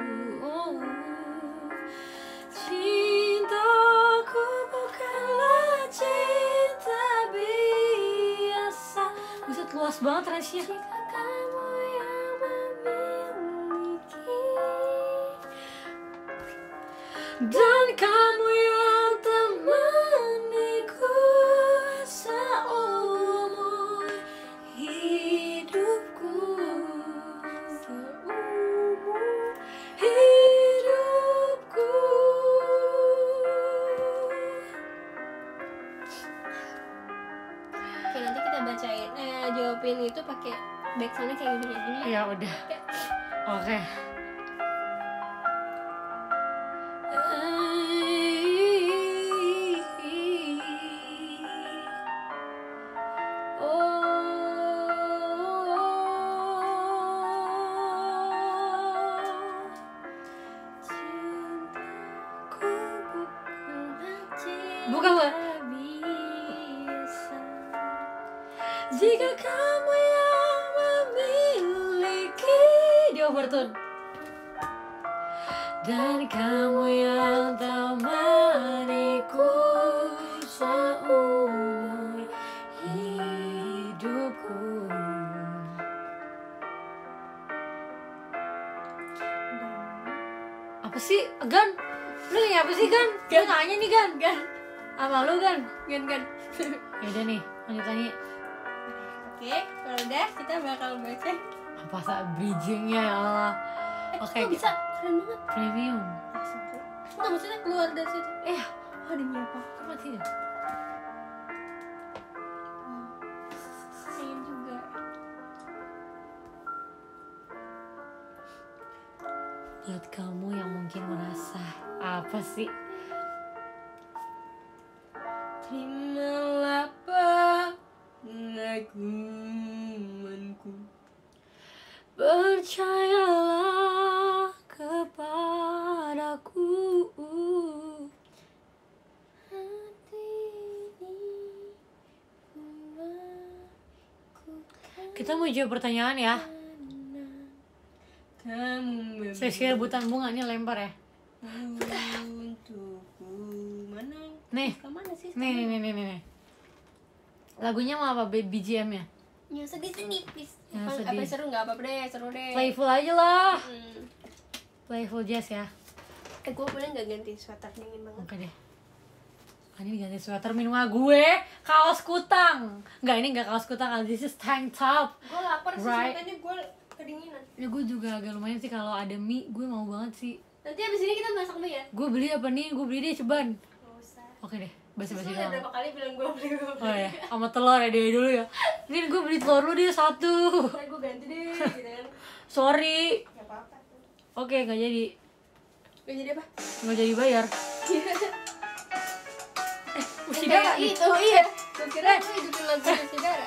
Cintaku bukanlah cinta biasa. Buset, luas banget range-nya. Jika kamu yang memiliki Dan kamu yang temaniku seumur hidupku. Seumur hidupku. Oke, nanti kita bacain jawabin itu pakai backsoundnya kayak gini. Ya udah. Oke. Bukan lah. Jika kamu yang memiliki di overtone. Dan kamu yang temaniku seumur hidupku. sih? Gan, lu nanya apa sih Gan? Gue nanya nih Gan. Sama lu Gan. Gan. Yaudah nih, lanjut lagi. Oke, kalau udah kita bakal baca. Apa saat bridgingnya ya Allah. Oke, Kok bisa keren banget. premium. Nggak, maksudnya keluar dari situ. Oh, demi apa? Kok mati ya? Pengen juga. Buat kamu yang mungkin merasa apa sih? Terimalah pengakuanku. Percayalah kepadaku. Kita mau jawab pertanyaan ya. Kamu Saya rebutan bunga nih lempar ya. untukku. Mana? Nih, Kemana sih? nih. Lagunya mau apa? BGM ya? Ya sedih please. Ya, Apa sedih. seru nggak apa-apa deh, seru deh. Playful aja lah. Hmm. Playful jazz ya. Gue boleh nggak ganti sweater dingin banget? Oke deh. Ini ganti sweater minumnya gue, kaos kutang. Enggak, ini enggak kaos kutang, this is tank top. Gue lapar sih, Right. makanya gue kedinginan. Ya gue juga agak lumayan sih kalau ada mie, gue mau banget sih. Nanti abis ini kita masak mie ya? Gue beli apa nih? Gue beli deh ceban. Gak usah. Oke deh, basi-basi Terus lu udah doang. berapa kali bilang gue beli Oh ya, sama telur ya dari dulu ya. Ini gue beli telur lu deh satu. Ntar gue ganti deh, gitu kan. Sorry. Gak apa-apa. Oke, nggak jadi. Gak jadi apa? Nggak jadi bayar. Usidara itu, iya. Gue kira lu hidupin lagu Usidara.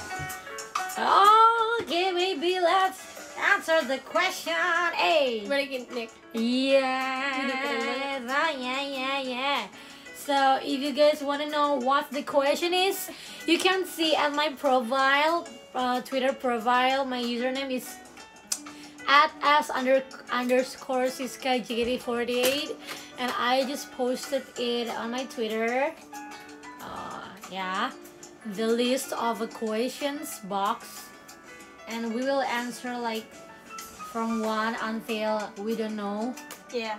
Okay, maybe let's answer the question. Hey. Balikin, Nick. Yes. Yeah. So if you guys want to know what the question is, you can see at my profile, Twitter profile. My username is @s_siskajgiri48, and I just posted it on my Twitter. Yeah, the list of questions box, and we will answer like from 1 until we don't know. Iya.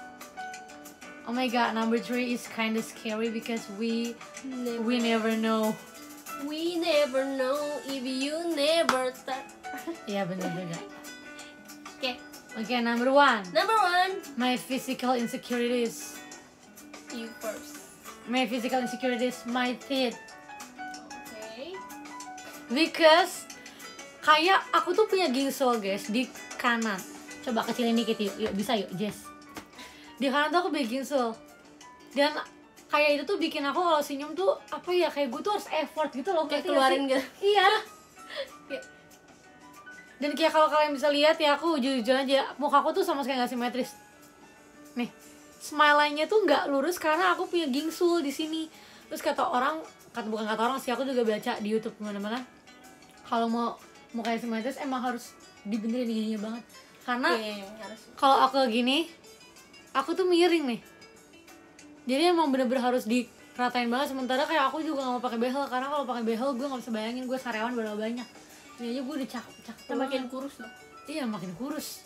Oh my god, number 3 is kind of scary because we never know. We never know if you never start. Iya benar juga. Oke, Okay, number 1. number 1. My physical insecurities. You first. My physical insecurities, my teeth. Oke. Because kayak aku tuh punya gingsul guys di kanan. Coba kecilin dikit yuk bisa yuk Jess. Di kanan tuh aku punya gingsul. Dan kayak itu tuh bikin aku kalau senyum tuh apa ya, kayak gue tuh harus effort gitu loh. Kayak ngerti gak keluarin sih? gitu. Iya. Kayak, Dan kayak kalau kalian bisa lihat ya, aku jujur aja mukaku tuh sama sekali gak simetris. Nih, smile line-nya tuh nggak lurus karena aku punya gingsul di sini. Terus bukan kata orang sih, aku juga baca di YouTube kemana-mana. Kalau mau mukanya simetris emang harus dibenerin giginya banget. Karena harus. kalau aku gini, aku tuh miring nih. Jadi emang bener-bener harus diratain banget. Sementara kayak aku juga gak mau pakai behel, karena kalau pakai behel gue gak bisa bayangin gue sariawan berapa banyak. Ini aja gue udah cakep Makin kurus loh. Iya, makin kurus.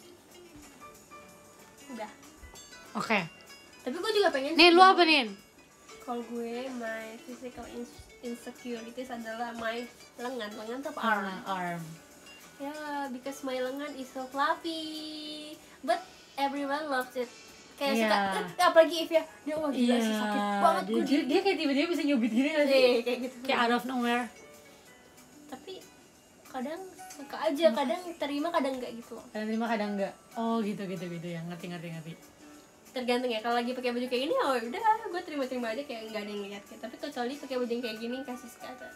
Udah. Oke. Tapi gue juga pengen. Nih, lu apa nih? Kalau gue, my physical insecurities adalah my lengan tuh apa? Arm. Yeah, because my lengan is so fluffy, but everyone loves it. Kayak Iya. suka, apalagi if ya, dia wah gila sih sakit banget gue dia kayak tiba-tiba bisa nyubit gini gak sih? kayak gitu. Kayak out of nowhere. Tapi kadang suka aja, kadang terima, kadang enggak gitu loh. Kadang terima, kadang enggak. Oh gitu ya, ngerti. Tergantung ya, kalau lagi pakai baju kayak gini, oh udah gue terima aja kayak nggak ada yang lihat gitu. Tapi kecuali pakai baju yang kayak gini, kasih sekata.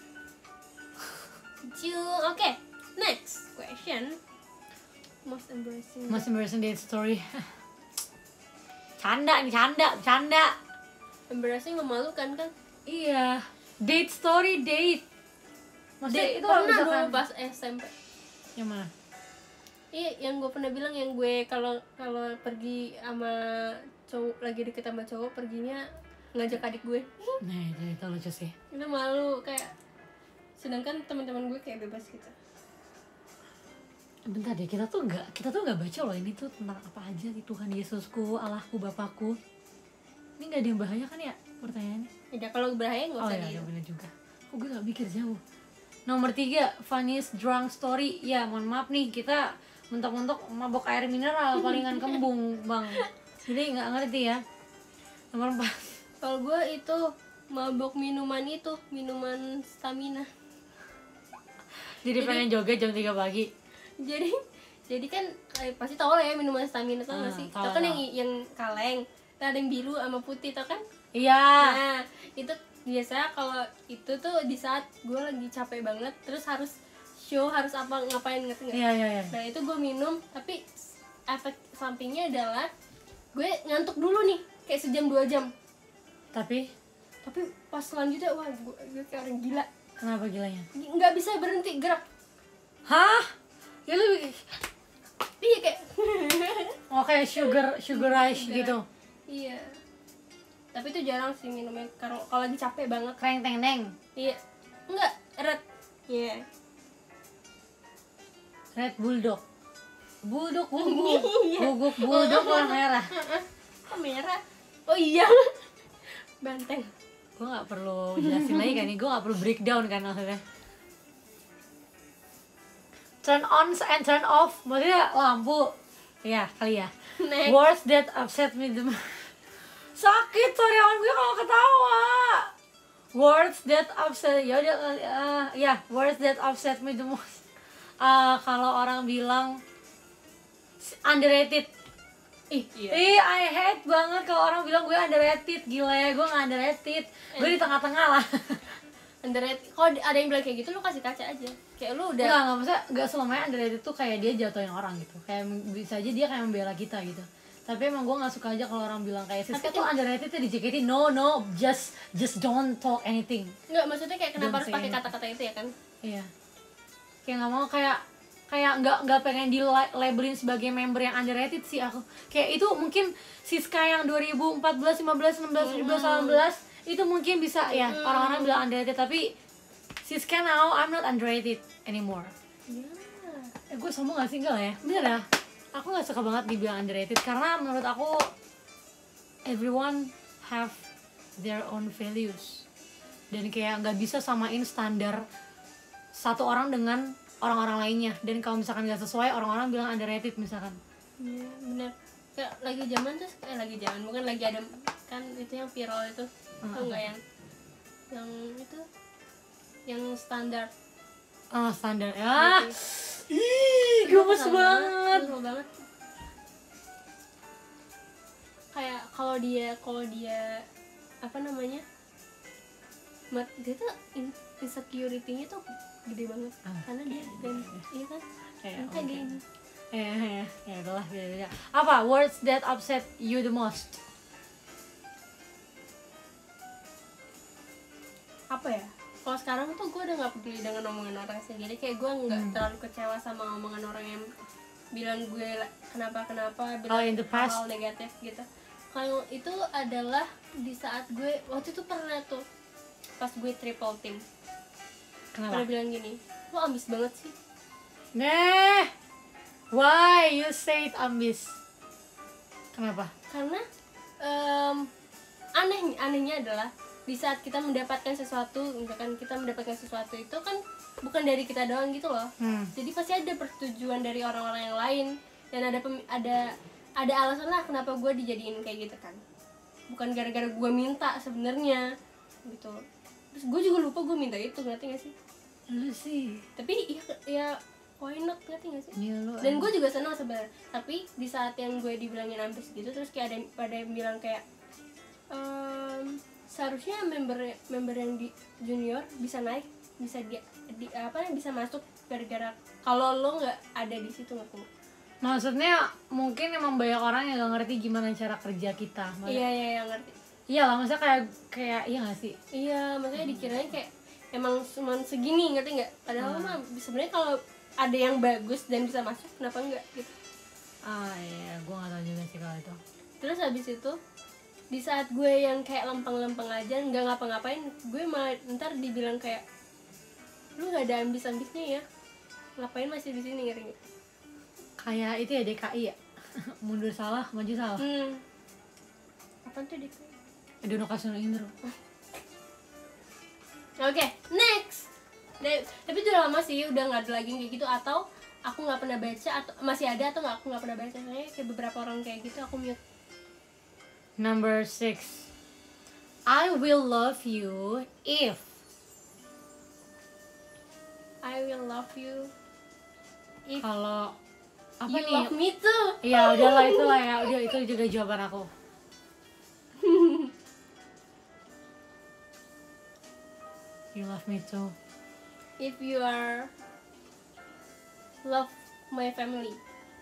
Oke, next question. Most embarrassing date story. Canda. embarrassing memalukan kan? Iya. Date story. Maksudnya itu pernah misalkan dulu pas SMP. yang mana? Iya, yang gue pernah bilang, yang gue kalau pergi sama cowok, lagi deket sama cowok, perginya ngajak adik gue. Nah, itu lucu sih. Itu malu kayak, sedangkan teman-teman gue kayak bebas gitu. Bentar deh, kita tuh nggak baca loh ini tuh tentang apa aja sih. Tuhan Yesusku, Allahku, Bapakku. Ini nggak ada yang bahaya kan ya pertanyaannya? Ya kalau berbahaya nggak Oh usah ya, di. ada bener juga. Kok gue gak mikir jauh. Nomor 3, funniest drunk story. Ya mohon maaf nih, kita mentok-mentok mabok air mineral palingan kembung bang. Jadi gak ngerti ya. Nomor 4. Kalau gue itu mabok minuman stamina. Jadi pengen joget jam 3 pagi. Jadi kan pasti tau lah ya minuman stamina tuh nggak sih? tahu, Tau kan tahu. yang kaleng, ada yang biru sama putih tau kan? Iya. Nah itu biasa kalau itu tuh di saat gue lagi capek banget, terus harus show harus apa ngapain ngerti nggak? Iya. Nah itu gue minum, tapi efek sampingnya adalah gue ngantuk dulu nih, kayak sejam 2 jam. Tapi Pas selanjutnya wah gue kayak orang gila, kenapa gilanya? nggak bisa berhenti gerak. Hah? Ya lu Iya kayak oh kayak sugar rush gitu. iya. Tapi itu jarang sih minumnya kalau lagi capek banget. Kreng teng neng. Iya. Enggak, red. Iya. Red Bulldog. Bulldog guguk bulldog warna merah. Kok merah? Oh iya. Banteng. Gue gak perlu jelasin lagi kan nih, gue gak perlu breakdown kan maksudnya. Turn on and turn off, maksudnya lampu. Iya kali ya. Next. Words that upset me the most. Sakit karyawan gue kalau ketawa. Words that upset words that upset me the most. Kalau orang bilang underrated. Iya. I hate banget kalau orang bilang gue underrated. Gila ya, gue gak underrated. Gue di tengah-tengah lah. Underrated. Kalau ada yang bilang kayak gitu lu kasih kaca aja. Kayak lu udah Enggak, maksudnya gak selamanya underrated tuh kayak dia jatuhin orang gitu. Kayak bisa aja dia kayak membela kita gitu. Tapi emang gue gak suka aja kalau orang bilang kayak Siska tuh underrated tuh di JKT. No, just don't talk anything. enggak, maksudnya kayak kenapa Don't harus say pakai anything. kata-kata itu ya kan? Iya. Kayak nggak mau kayak nggak pengen di labelin sebagai member yang underrated sih aku. Kayak itu mungkin Siska yang 2014, 15, 16, 17, 18 itu mungkin bisa ya orang-orang bilang underrated, tapi Siska now I'm not underrated anymore. Iya. Gue sombong gak sih? Enggak lah ya? Bener ya? Aku gak suka banget dibilang underrated karena menurut aku everyone have their own values. Dan kayak gak bisa samain standar satu orang dengan orang-orang lainnya. Dan kalau misalkan gak sesuai, orang-orang bilang underrated misalkan. Iya, bener. Kayak lagi zaman tuh bukan lagi ada kan itu yang viral itu. Tau enggak yang itu yang standar. Oh, standar. Ya. Ih, gemes banget. Gemes banget. Kayak kalau dia apa namanya? Dia tuh insecurity-nya tuh gede banget. Karena dia dan iya kan? Kayak gini. Ya udahlah, beda-beda. Apa words that upset you the most? Apa ya? Kalau sekarang tuh gue udah nggak peduli dengan omongan orang sih. Jadi kayak gue nggak terlalu kecewa sama omongan orang yang bilang gue kenapa bilang in the past. hal negatif gitu. Kalau itu adalah di saat gue waktu itu pernah tuh pas gue triple team. Kenapa? Pernah bilang gini, lo ambis banget sih. Nah, why you say it ambis? Kenapa? Karena anehnya adalah di saat kita mendapatkan sesuatu, misalkan kita mendapatkan sesuatu itu kan bukan dari kita doang gitu loh. Jadi pasti ada persetujuan dari orang-orang yang lain dan ada alasan lah kenapa gue dijadiin kayak gitu kan. Bukan gara-gara gue minta sebenarnya gitu. Terus gue juga lupa gue minta itu, ngerti gak sih? Lu sih. Tapi ya why not, ngerti gak sih? Iya, lu. Dan gue juga senang sebenarnya. Tapi di saat yang gue dibilangin ambis gitu, terus kayak ada yang bilang kayak seharusnya member yang di junior bisa naik, bisa bisa masuk gara-gara kalau lo nggak ada di situ, ngerti? Maksudnya mungkin emang banyak orang yang gak ngerti gimana cara kerja kita. Iya ngerti. Iya lah, maksudnya kayak iya gak sih? Iya, maksudnya dikiranya kayak emang cuma segini, ngerti nggak? Padahal mah sebenarnya kalau ada yang bagus dan bisa masuk, kenapa enggak gitu? Iya, gue gak tahu juga sih kalau itu. Terus habis itu di saat gue yang kayak lempeng-lempeng aja nggak ngapa-ngapain, gue malah ntar dibilang kayak lu nggak ada ambis-ambisnya ya, ngapain masih di sini, ngerti nggak? Kayak itu ya DKI ya. Mundur salah, maju salah. Apa tuh dik? Dono Kasino Indro. Oke, next. Tapi itu udah lama sih, udah nggak ada lagi kayak gitu, atau aku nggak pernah baca, atau masih ada atau aku nggak pernah baca. Soalnya kayak beberapa orang kayak gitu aku mute. Number 6. I will love you if I will love you if kalau apa you nih? love me too. Ya udahlah itulah ya, udah itu juga jawaban aku. You love me too. If you are love my family.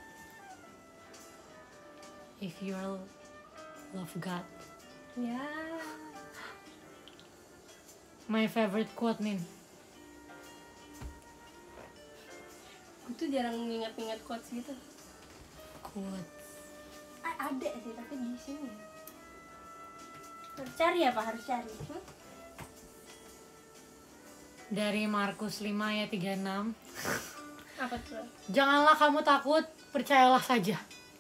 If you love God. Ya. My favorite quote nih. Aku tuh jarang nginget-nginget quotes gitu. Quote. Ada sih tapi di sini. Harus cari apa? Harus cari. Dari Markus 5 ayat 36. Apa tuh? Janganlah kamu takut, percayalah saja.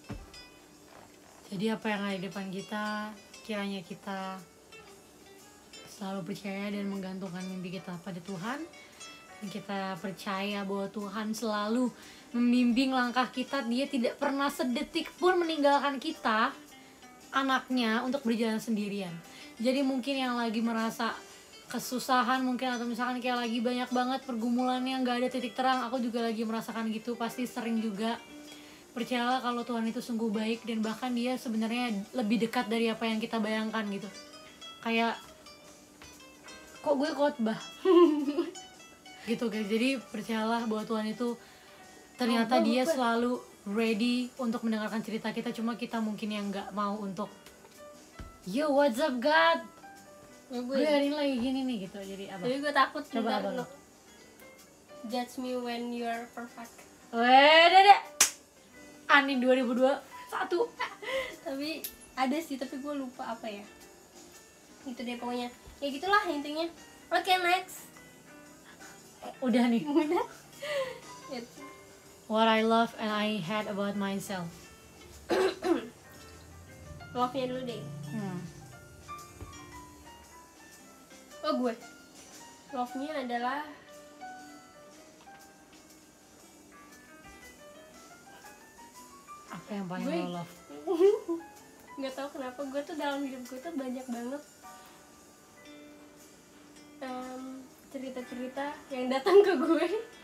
Jadi apa yang ada di depan kita, kiranya kita selalu percaya dan menggantungkan mimpi kita pada Tuhan. Dan kita percaya bahwa Tuhan selalu membimbing langkah kita. Dia tidak pernah sedetik pun meninggalkan kita, anaknya, untuk berjalan sendirian. Jadi mungkin yang lagi merasa kesusahan mungkin, atau misalkan kayak lagi banyak banget pergumulannya, nggak ada titik terang, aku juga lagi merasakan gitu, pasti sering juga. Percayalah kalau Tuhan itu sungguh baik, dan bahkan dia sebenarnya lebih dekat dari apa yang kita bayangkan gitu. Kayak kok gue khotbah gitu guys. Jadi percayalah bahwa Tuhan itu ternyata dia selalu ready untuk mendengarkan cerita kita, cuma kita mungkin yang nggak mau untuk yo what's up God, gue hari ini lagi gini nih gitu. Jadi apa? Jadi gue takut Coba ntar apa lo judge me when you are perfect. Weh, deh. Ani 2021. Tapi ada sih, tapi gue lupa apa ya. Gitu deh pokoknya. Ya gitulah intinya. Oke, next. Udah nih. Udah. What I love and I hate about myself. Love-nya dulu deh. Oh gue. Love-nya adalah Apa yang paling Gue- lo love? nggak tahu kenapa gue tuh dalam hidup gue tuh banyak banget cerita-cerita yang datang ke gue.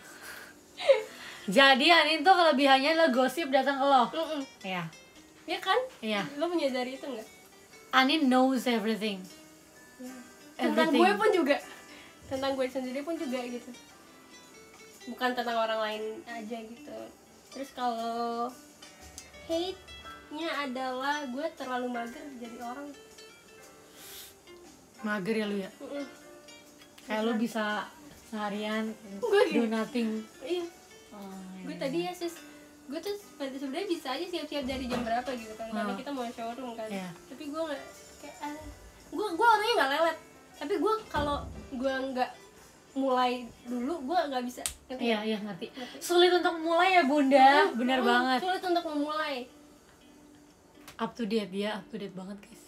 Jadi Anin tuh kelebihannya adalah gosip datang ke lo. Iya. Ya kan? Iya. Lo menyadari itu nggak? Anin knows everything. Tentang Everything. gue pun juga, tentang gue sendiri pun juga gitu, bukan tentang orang lain aja gitu. Terus kalau hate-nya adalah gue terlalu mager jadi orang. Mager ya lu ya. Kayak lu bisa seharian Gue do gitu. nothing. Iya. Oh, Gue iya. tadi ya sis, gue tuh sebenarnya bisa aja siap-siap dari jam berapa gitu kan, karena kita mau showroom kan. Iya. Tapi gue nggak kayak gue orangnya nggak lelet. Tapi gue kalau gue nggak mulai dulu gue nggak bisa. Ngerti Iya, nggak? iya ngerti. Sulit untuk mulai ya Bunda, bener banget. Sulit untuk memulai. Up to date ya, up to date banget guys.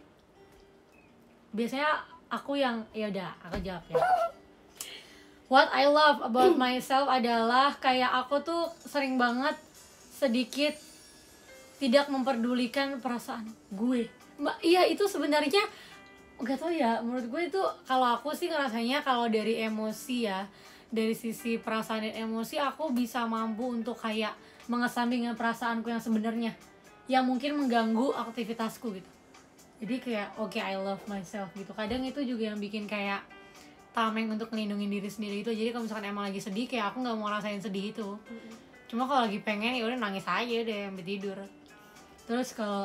Biasanya aku yang ya udah aku jawab ya. What I love about myself adalah kayak aku tuh sering banget sedikit tidak memperdulikan perasaan gue. Iya itu sebenarnya gak tau ya, menurut gue itu kalau aku sih ngerasanya kalau dari emosi ya, dari sisi perasaan dan emosi aku bisa mampu untuk kayak mengesampingkan perasaanku yang sebenarnya, yang mungkin mengganggu aktivitasku gitu. Jadi kayak oke, I love myself gitu. Kadang itu juga yang bikin kayak tameng untuk ngelindungin diri sendiri itu. Jadi kalau misalkan emang lagi sedih, kayak aku nggak mau ngerasain sedih itu. Cuma kalau lagi pengen ya udah nangis aja deh sampai tidur. Terus kalau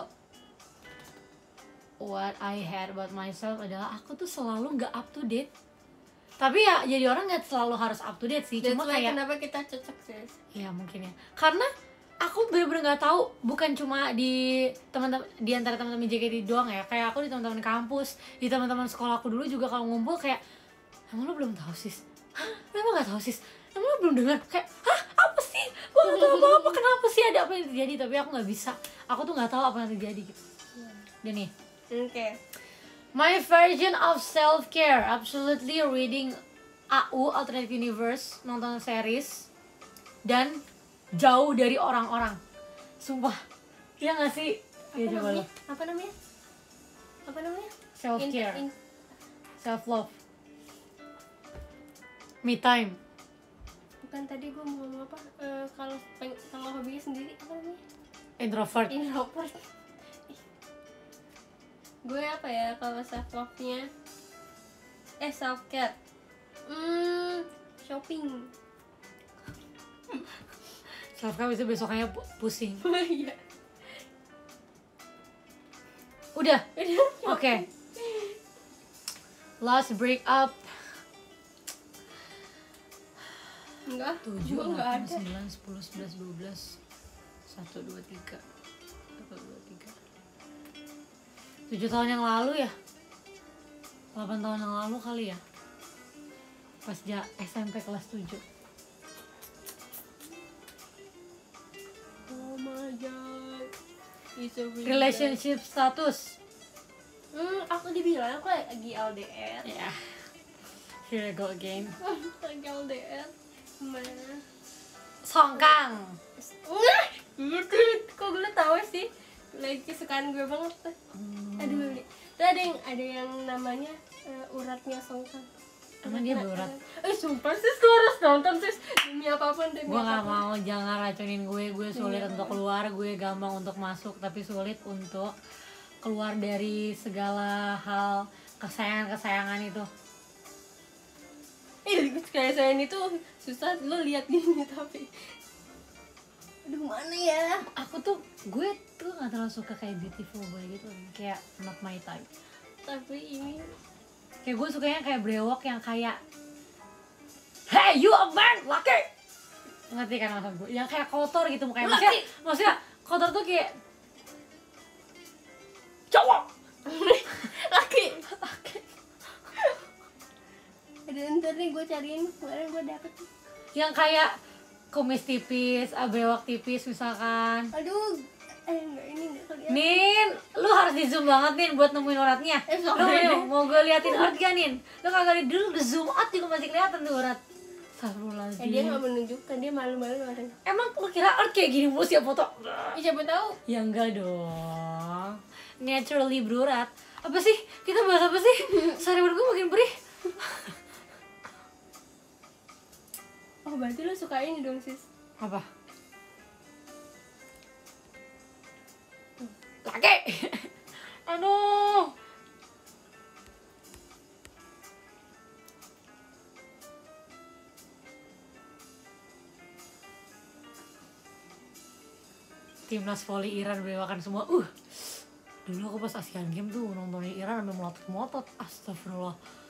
what I hate about myself adalah aku tuh selalu nggak up to date. Tapi ya jadi orang nggak selalu harus up to date sih. That's Cuma why kayak kenapa kita cocok sis. ya mungkin ya. Karena aku bener-bener nggak tahu, bukan cuma di teman-teman, di antara teman-teman JKT doang ya. Kayak aku di teman-teman kampus, di teman-teman sekolah aku dulu juga kalau ngumpul kayak, emang lo belum tahu sis? Hah? Emang nggak tahu sis? Emang lo belum dengar? Kayak, hah? Apa sih? Gue gak tau apa-apa, kenapa sih ada apa yang terjadi, tapi aku gak bisa. Aku tuh gak tahu apa yang terjadi gitu. Dan nih, Oke. my version of self-care, absolutely reading AU, Alternate Universe, nonton series, dan jauh dari orang-orang. Sumpah, iya gak sih? Ya coba lo. Apa namanya? Self-care, In- self-love, me time. bukan tadi gue mau ngomong apa? Kalau hobinya sendiri apa namanya? Introvert. Introvert. Gue apa ya kalau self love nya? Self care. Shopping. Self-care bisa besoknya pusing. Iya. Udah, oke. Last break up. Enggak. 7, Gue enggak 8, ada. 9, 10, 11, 12 1, 2, 3 1, 2, 3 7 tahun yang lalu ya, 8 tahun yang lalu kali ya, pas SMP kelas 7. Oh my god. It's a really Relationship status. Aku dibilang aku lagi LDR. Ya, here I go again. Lagi LDR. Mana? Songkang. Gitu. Kok gue tahu sih? Lagi kesukaan gue banget tuh. Aduh, itu ada yang namanya uratnya songkang. Emang dia berurat? Sumpah sis, gue harus nonton sis. Demi apapun, demi Gue gak apapun. mau, jangan racunin gue sulit untuk keluar, gue gampang untuk masuk tapi sulit untuk keluar dari segala hal kesayangan itu. Kayak saya itu susah lo lihat gini tapi. Aduh, mana ya? Gue tuh gak terlalu suka kayak beautiful boy gitu, kayak not my type. Tapi ini Kayak gue sukanya kayak brewok yang kayak, hey you a man, laki. Ngerti kan maksud gue? Yang kayak kotor gitu mukanya. Maksudnya kotor tuh kayak cowok. laki. Ada ntar nih gue cariin, kemarin gue dapet. Yang kayak kumis tipis, brewok tipis misalkan. Aduh, enggak, ini enggak kelihatan. Nin, lu harus di zoom banget Nin buat nemuin uratnya. Sorry. Mau gue liatin urat gak Nin? Lu kagak liat dulu, udah zoom out juga masih kelihatan tuh urat. Dia Astagfirullahaladzim. nggak menunjukkan, dia malu-malu orang. Emang lu kira urat kayak gini mulu sih foto? Siapa tahu? Ya enggak dong. Naturally berurat. Apa sih? Kita bahas apa sih? Sehari gue makin perih. Oh, berarti lo suka ini dong sis. Apa? Laki. Aduh. Timnas voli Iran berewakan semua. Dulu aku pas Asian Games tuh nontonin Iran sampai melotot-melotot. Astagfirullah.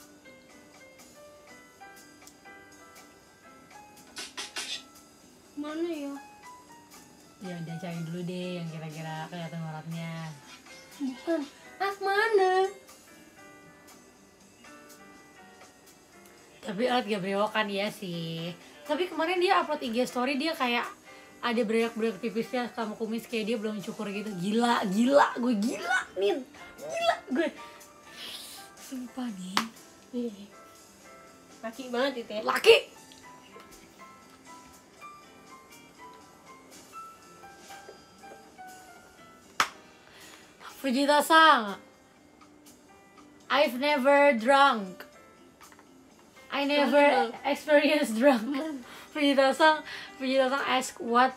Mana ya? Ya udah cari dulu deh yang kira-kira kelihatan uratnya. Bukan. Mana? Tapi urat gak berewokan ya sih. Tapi kemarin dia upload IG story, dia kayak ada brewok-brewok tipisnya sama kumis, kayak dia belum cukur gitu. Gila, gue gila, Nin. Gila, gue. Sumpah nih. Laki banget itu ya. Laki. Fujita Sang. I've never drunk. I never experienced drunk. Fujita Sang ask what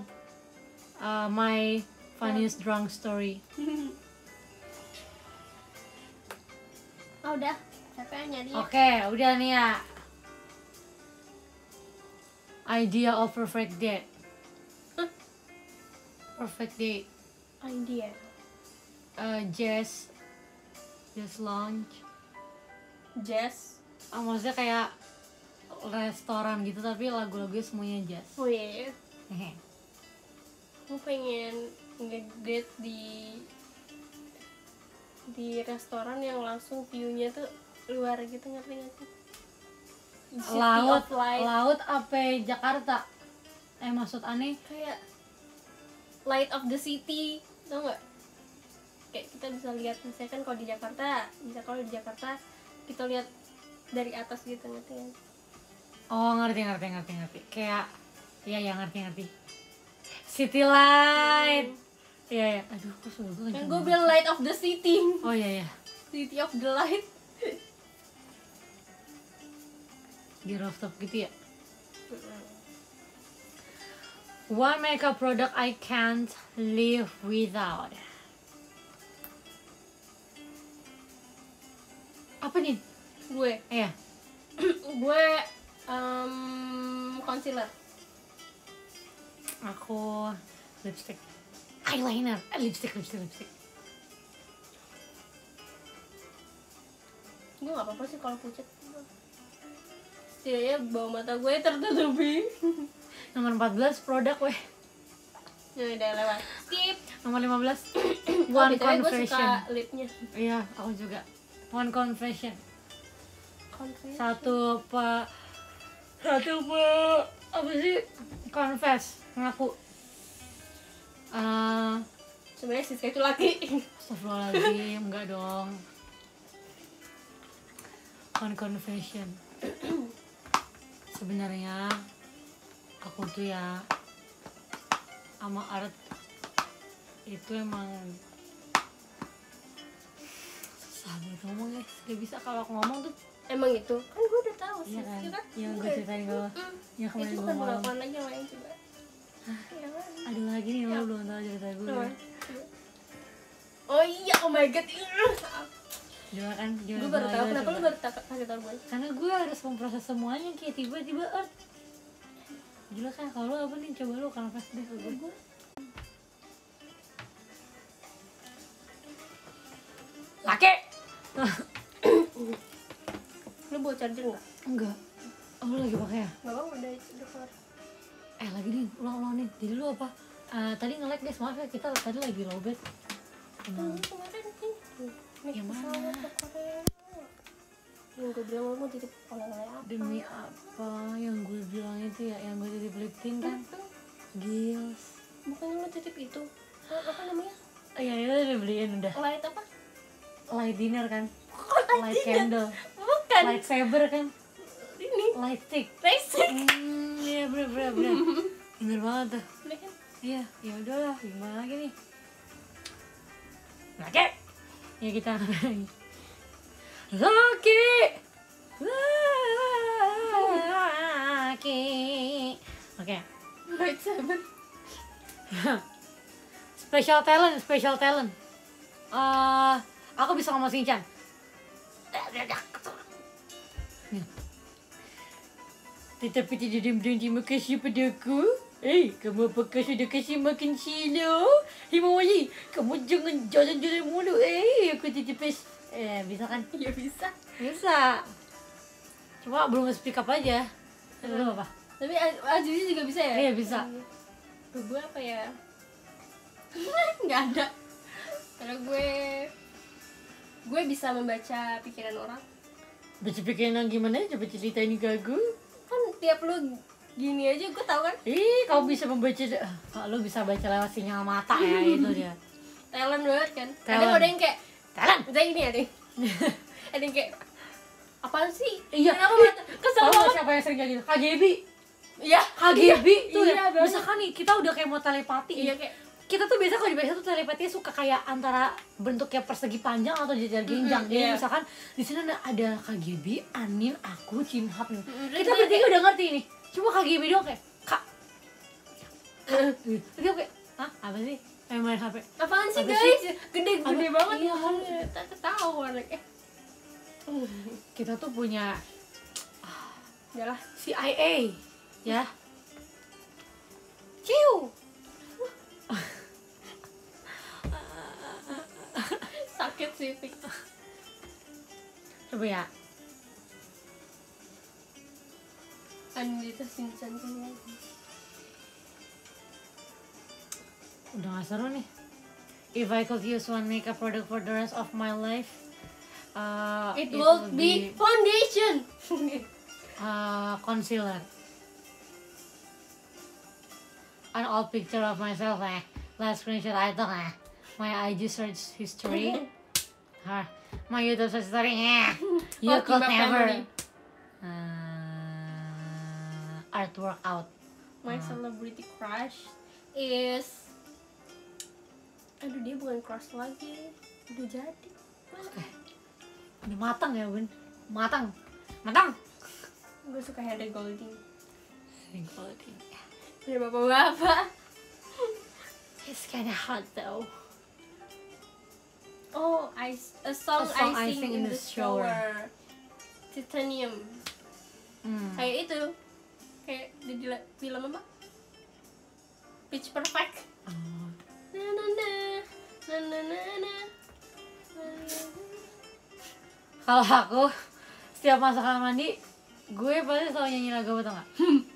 my funniest drunk story. Oh, udah. Siapa yang nyari ya? Oke, udah nih ya. Idea of perfect date. Perfect date. Idea. Jazz lounge. Jazz. Maksudnya kayak restoran gitu tapi lagu-lagunya semuanya jazz. Oh iya. Hehe. Aku pengen ngedate di restoran yang langsung view-nya tuh luar gitu, ngerti nggak sih? City Laut of Light. laut apa Jakarta? maksud aneh kayak light of the city, tau nggak? Kayak kita bisa lihat misalnya kan kalau di Jakarta kita lihat dari atas gitu, ngerti kan? oh ngerti kayak ya ngerti city light. Iya aduh kok sudah gue Kan gue bilang light of the city. oh iya City of the light. di rooftop gitu ya. One makeup product I can't live without. Apa nih? Gue Iya. gue concealer. Aku lipstick. Eyeliner. Lipstick. Gue nggak apa-apa sih kalau pucat. Setidaknya bawah mata gue tertutupi. Nomor 14 produk weh. Ya udah lewat. Skip. Nomor 15 Oh, One BTW gue Confession. suka lipnya. Iya, aku juga. One Confession. Confess. Satu apa sih? Confess, ngaku. Sebenarnya Siska itu laki. Astagfirullahaladzim, enggak dong. One Confession. Sebenarnya aku tuh ya sama art itu emang susah banget ngomong guys. Gak bisa kalau aku ngomong tuh. Emang itu kan gue udah tahu sih. Iya kan? Ya kan? Yang gue Udah. ceritain ke lo. Yang kemarin Itu gue kan ngomong. melakukan lagi yang lain coba. Ya kan? Ada lagi nih lo belum tahu cerita gue. Apa? Oh iya, oh my god. Gimana kan? Gue baru tahu, kenapa lu baru kasih tau gue? Karena gue harus memproses semuanya kayak tiba-tiba art. Gila kan, kalau lo apa nih? Coba lo confess deh ke gue. Laki! Lu bawa charger nggak? Enggak. Oh lo lagi pakai ya? Nggak apa, udah keluar. Lagi nih, ulang nih. Jadi lo apa? Tadi nge-lag guys, maaf ya, kita tadi lagi lowbat. Kemarin sih. Yang mana? Yang gue bilang lu mau titip oleh-oleh apa? Demi apa yang gue bilang itu ya, yang gue titip lip tint kan? Gils. Bukannya lu titip itu? Apa namanya? Iya, itu udah beliin udah. Light apa? Light dinner kan? Light Light candle. Bukan. Light saber kan? Ini. Light stick. Basic. Iya bener. Bener banget tuh. Udah kan? Iya, ya udahlah, gimana lagi nih? Laki. Ya kita lagi. Laki. Oke. Light saber. Special talent. Aku bisa ngomong Shinchan. Tetapi tidak ada yang terima kasih padaku. Kamu apakah sudah kasih makan silo? Himawayi, kamu jangan jalan-jalan mulu. Aku titipis. Bisa kan? Iya bisa. Bisa. Cuma belum speak up aja. Belum apa? Tapi Ajuji juga bisa ya? Iya, bisa. Gue apa ya? Nggak ada. Karena gue bisa membaca pikiran orang. Baca pikiran gimana? Coba ceritain ke aku. Kan tiap lu gini aja gue tahu kan. Kau bisa membaca. Lu bisa baca lewat sinyal mata ya, itu dia. Talent banget kan. Talent. Kadang ada yang kayak Talent. misalnya gini ada. Ada yang kayak apaan sih? Iya. Kenapa mata? Kesel Tahu nggak banget. siapa yang sering kayak gitu? KGB. Iya. KGB tuh Iya, ya. banget. Misalkan nih kita udah kayak mau telepati. Iya kayak Kita tuh biasa kalau di biasa tuh telepatinya suka kayak antara bentuknya persegi panjang atau jajar genjang. Jadi iya. misalkan di sini ada KGB, Anin, aku, Cinhap nih. Mm-mm. Kita bertiga udah ngerti nih. Cuma KGB doang kayak Kak. Terus dia kayak, hah? Apa sih? Main HP. apaan sih Apa guys? sih? Gede Apa? banget. Iya, Tak tahu anak. Kita tuh punya Yalah. CIA ya. Ciu. Sakit sih Fik. Coba ya. Anita Shinchan kan. Udah gak seru nih. If I could use one makeup product for the rest of my life, It will be foundation. concealer. an old picture of myself last screenshot I took my IG search history my YouTube search history you Oh, could Kimbap never Family. artwork out. My celebrity crush is, aduh dia bukan crush lagi, udah jadi. Udah matang ya Bun, matang. Gue suka Henry Golding. Quality. Dari bapak-bapak. It's kinda hot though. Oh, a song I sing in the shower. Titanium. Kayak itu. Kayak di film apa? Pitch Perfect. Na na na na na na na. Kalau aku setiap masakan mandi, gue pasti selalu nyanyi lagu apa tau gak?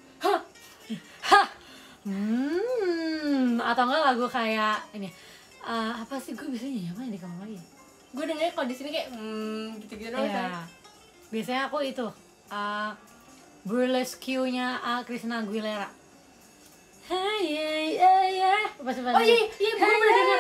Atau enggak lagu kayak ini apa sih, gue bisa nyanyi apa ya di kamar mandi? Gue dengernya kalau di sini kayak gitu-gitu doang. Iya. Biasanya aku itu Burlesque-nya Christina Aguilera. Pasti Oh iya, gue pernah denger.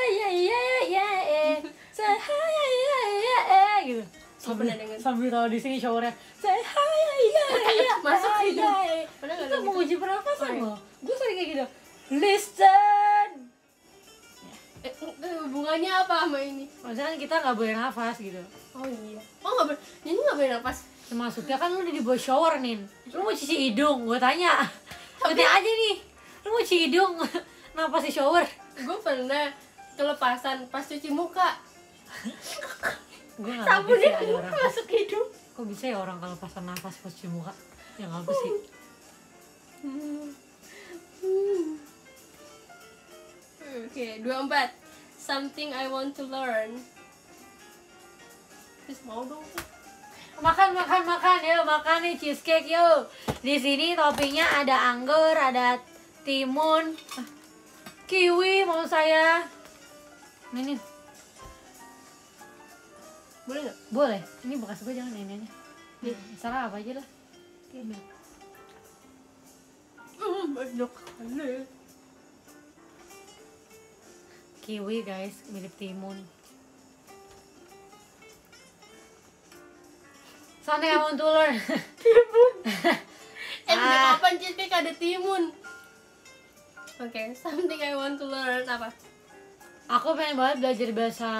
Gitu. Pernah denger. Sambil tahu di sini showernya. Masuk hidung. Pernah nggak Itu gitu? menguji pernapasan Oh, iya. loh. Gue sering kayak gitu. Listen. Hubungannya apa sama ini? Maksudnya kan kita nggak boleh nafas gitu. Oh iya. Oh nggak boleh. Nyanyi nggak boleh napas. Maksudnya kan lu udah di bawah shower nih. Lu mau cuci hidung? Gue tanya. Gue aja nih. Lu mau cuci hidung? Napas di shower? Gue pernah kelepasan pas cuci muka. Gue nggak ngerti sih Sabunnya ada orang. masuk hidung. Kok bisa ya orang kalau pasang nafas pas cuci muka? Yang apa sih? Oke, 24. Something I want to learn. Terus mau dong. Makan yuk, makan nih cheesecake yuk. Di sini toppingnya ada anggur, ada timun, kiwi mau saya. Ini Boleh nggak? boleh. Ini bekas gue jangan ini aja. Salah apa aja lah. Banyak kali. Kiwi guys, mirip timun. Something I want to learn. Kapan cheesecake ada timun? Oke, something I want to learn apa? Aku pengen banget belajar bahasa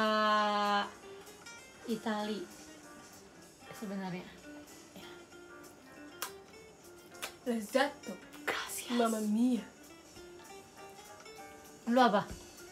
Itali sebenarnya. Lezzato. Gracias. Mamma mia. Lu apa?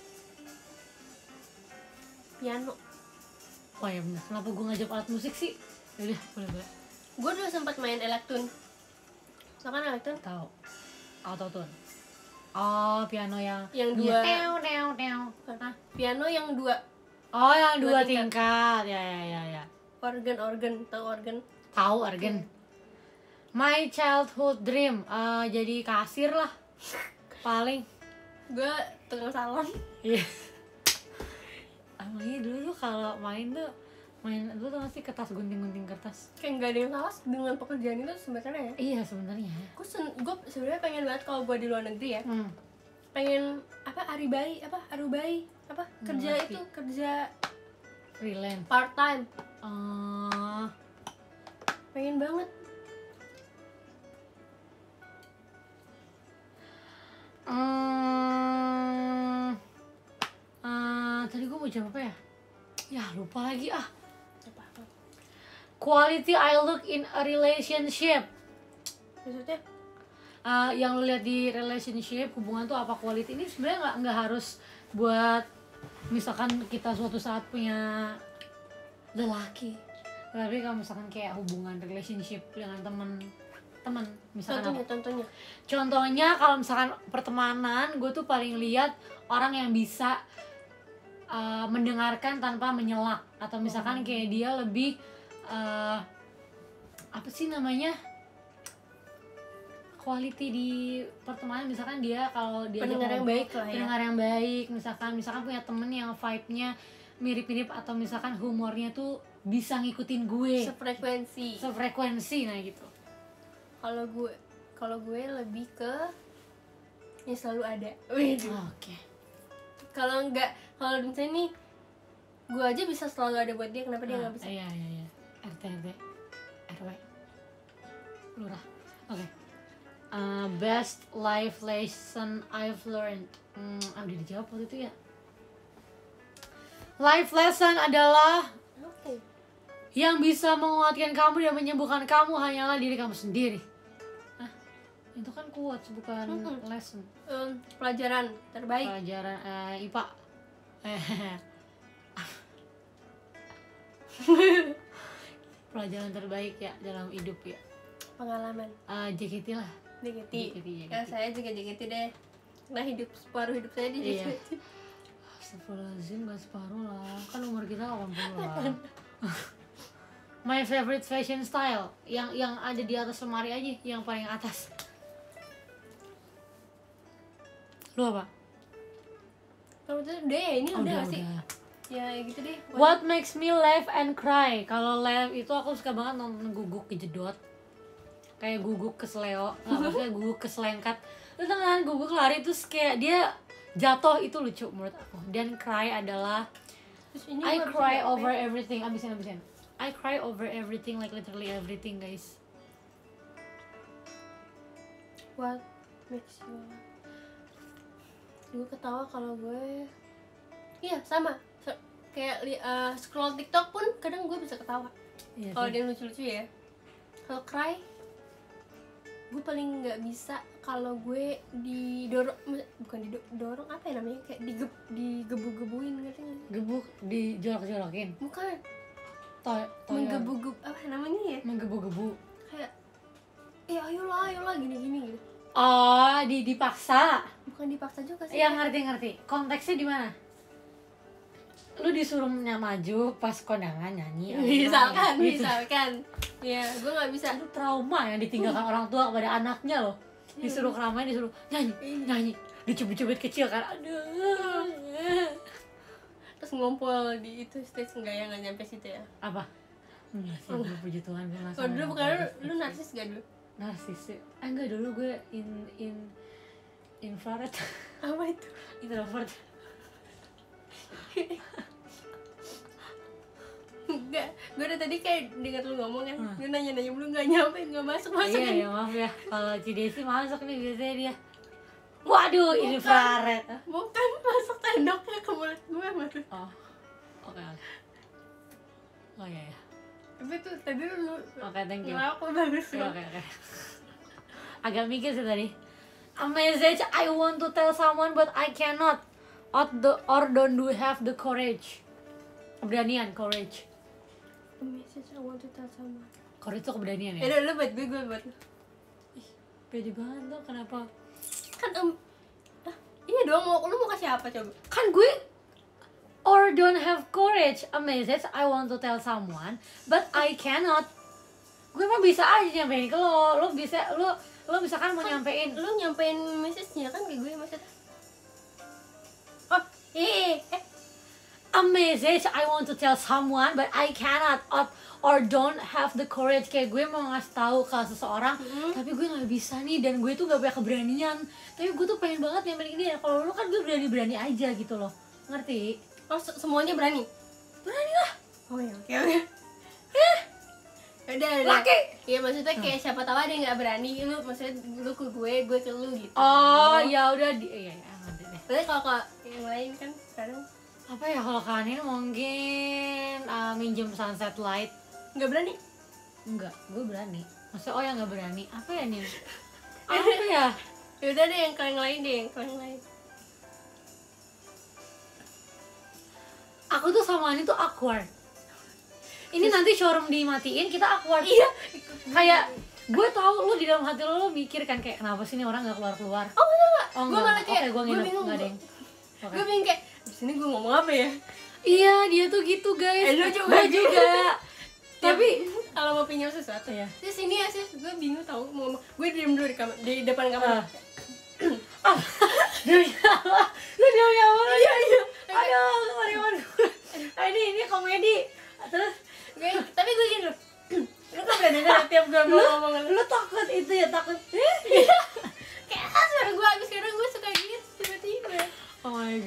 Piano. Oh ya benar. Kenapa gue ngajak alat musik sih? Yaudah, boleh. Gue dulu sempat main elektron. So kan elektron? Tahu. Autotune. Oh, piano yang dua. Teo. Hah? Piano yang dua. Oh, yang dua Dua tingkat. tingkat. Ya. Organ. Tahu organ? Tahu organ. My childhood dream jadi kasir lah. Paling. Gue tukang salon. Iya. Emangnya dulu tuh kalau main tuh lu tuh masih kertas gunting kertas. Kayak nggak ada yang salah dengan pekerjaan itu sebenarnya ya. Iya sebenarnya. Gue sebenarnya pengen banget kalau gue di luar negeri ya. Pengen arubai kerja Ngerti. itu kerja Freelance. part time. Pengen banget. Tadi gue mau jawab apa ya? Ya lupa lagi ah. Apa? Quality I look in a relationship. Maksudnya? Yang lu lihat di relationship, hubungan tuh apa quality, ini sebenarnya nggak harus buat misalkan kita suatu saat punya lelaki, tapi kalau misalkan kayak hubungan relationship dengan teman misalkan contohnya kalau misalkan pertemanan, gue tuh paling lihat orang yang bisa mendengarkan tanpa menyela, atau misalkan kayak dia lebih apa sih namanya, quality di pertemanan, misalkan dia kalau dia pendengar yang baik lah ya. Pendengar yang baik, misalkan punya temen yang vibe-nya mirip-mirip, atau misalkan humornya tuh bisa ngikutin gue. Sefrekuensi nah gitu. Kalau gue lebih ke yang selalu ada. Wih, Oke. kalau misalnya nih gue aja bisa selalu ada buat dia, kenapa dia nggak bisa? Iya. RT RW lurah. Oke. Best life lesson I've learned. Udah dijawab waktu itu ya. Life lesson adalah Oke. yang bisa menguatkan kamu dan menyembuhkan kamu hanyalah diri kamu sendiri. Itu kan quotes, bukan lesson. Pelajaran terbaik. Pelajaran IPA. Pelajaran terbaik ya dalam hidup ya. Pengalaman. JKT lah. JKT. JKT. Ya saya juga JKT deh. Nah separuh hidup saya di Iya. JKT. Astagfirullahaladzim, gak separuh lah. Kan umur kita 80 lah. My favorite fashion style yang ada di atas lemari aja, yang paling atas. Lu apa? Kamu tuh udah ya, ini udah gak sih? Udah. Ya gitu deh. What makes me laugh and cry? Kalau laugh itu aku suka banget nonton Guguk kejedot. Kayak Guguk kesleo, nggak maksudnya Guguk keselengkat. Terus tangan Guguk lari terus kayak dia jatuh, itu lucu menurut aku. Dan cry adalah Terus ini I gua cry bisa over everything. Abisin. I cry over everything, like literally everything, guys. What makes you laugh? Gue ketawa kalau gue, iya sama. Kayak scroll TikTok pun kadang gue bisa ketawa. Iya Kalau sih. dia lucu-lucu ya. Kalau cry, gue paling nggak bisa kalau gue didorong, bukan didorong, apa ya namanya, kayak digebu-gebuin, ngerti nggak? Gebuk, dijolok-jolokin. Bukan, Toyo. menggebu-gebu, apa namanya ya? Menggebu-gebu. Kayak, ayolah gini gitu. Oh, dipaksa. Bukan dipaksa juga sih. Ya ngerti. Konteksnya di mana? Lu disuruhnya maju pas kondangan nyanyi. Misalkan, gitu. ya gue nggak bisa. Itu trauma yang ditinggalkan orang tua kepada anaknya loh. Disuruh keramaian, disuruh nyanyi, dicubit-cubit kecil kan. Aduh. Terus ngumpul di itu stage, enggak ya, nggak nyampe situ ya. Apa? Enggak sih, dulu puji Tuhan gue nggak Kalau dulu sampai bukan narsis. lu narsis gak dulu? Narsis sih. Enggak, dulu gue infrared. Apa itu? Introvert. Enggak, gue udah tadi kayak dengar lu ngomong kan, gue nanya-nanya belum, nggak nyampe, nggak masuk kan? Iya, maaf ya. Kalau Cidesi masuk nih biasanya dia. Waduh, infrared. Bukan, masuk tendoknya ke mulut gue baru. Oh. Oke. Oh iya ya. Tapi tuh tadi lu Oke, thank you. ngelawak lu bagus Oke, banget. oke. Agak mikir sih tadi. A message I want to tell someone but I cannot, or don't do have the courage. Keberanian, courage. A message I want to tell someone. Courage itu keberanian ya? Udah, lu buat gue buat lu. Pede banget lo, kenapa? Kan iya dong, lu mau kasih apa coba? Kan gue or don't have courage. A message I want to tell someone but I cannot. Gue mah bisa aja nyampein ke lo. Lo bisa, lo misalkan mau nyampein. Lu nyampein message-nya kan ke gue maksudnya. Oh, A message I want to tell someone but I cannot, or don't have the courage. Kayak gue mau ngasih tahu ke seseorang tapi gue nggak bisa nih, dan gue tuh gak punya keberanian, tapi gue tuh pengen banget nyampein ke dia. Kalau lu kan gue berani aja gitu loh, ngerti? oh semuanya berani? Berani lah. Oh ya, oke. Udah. Laki. Iya, maksudnya kayak siapa tahu ada yang nggak berani, lu maksudnya lu ke gue ke lu gitu. Oh ya udah, iya nanti deh. Berarti kalau yang lain kan sekarang Apa ya, kalau kalian mungkin minjem sunset light. nggak berani. Enggak, gue berani. Maksudnya yang nggak berani apa ya nih? Apa ya? Yaudah deh, yang lain deh, yang lain. Aku tuh sama Ani tuh awkward. Ini nanti showroom dimatiin, kita awkward. Iya. Kayak gue tahu lu di dalam hati lu mikir kan kayak kenapa sih nih orang nggak keluar. Oh enggak. Oh Gue enggak. malah kayak Oke, gue nginep bingung. enggak deng. Oke. Gue bingung kayak di sini gue ngomong apa ya? Iya, dia tuh gitu guys. Lu juga. Gue juga. Tapi kalau mau pinjam sesuatu Iya. di sini ya sih, gue bingung tahu mau ngomong. Gue diem dulu di depan kamar. demi Allah, lu demi Allah. Iya. Ayo, kemarin. Ini komedi. Terus Tapi gue gini loh. Lu kan berani kan tiap gue mau ngomong. lu takut itu ya, takut. Kayak suara gue habis, karena gue suka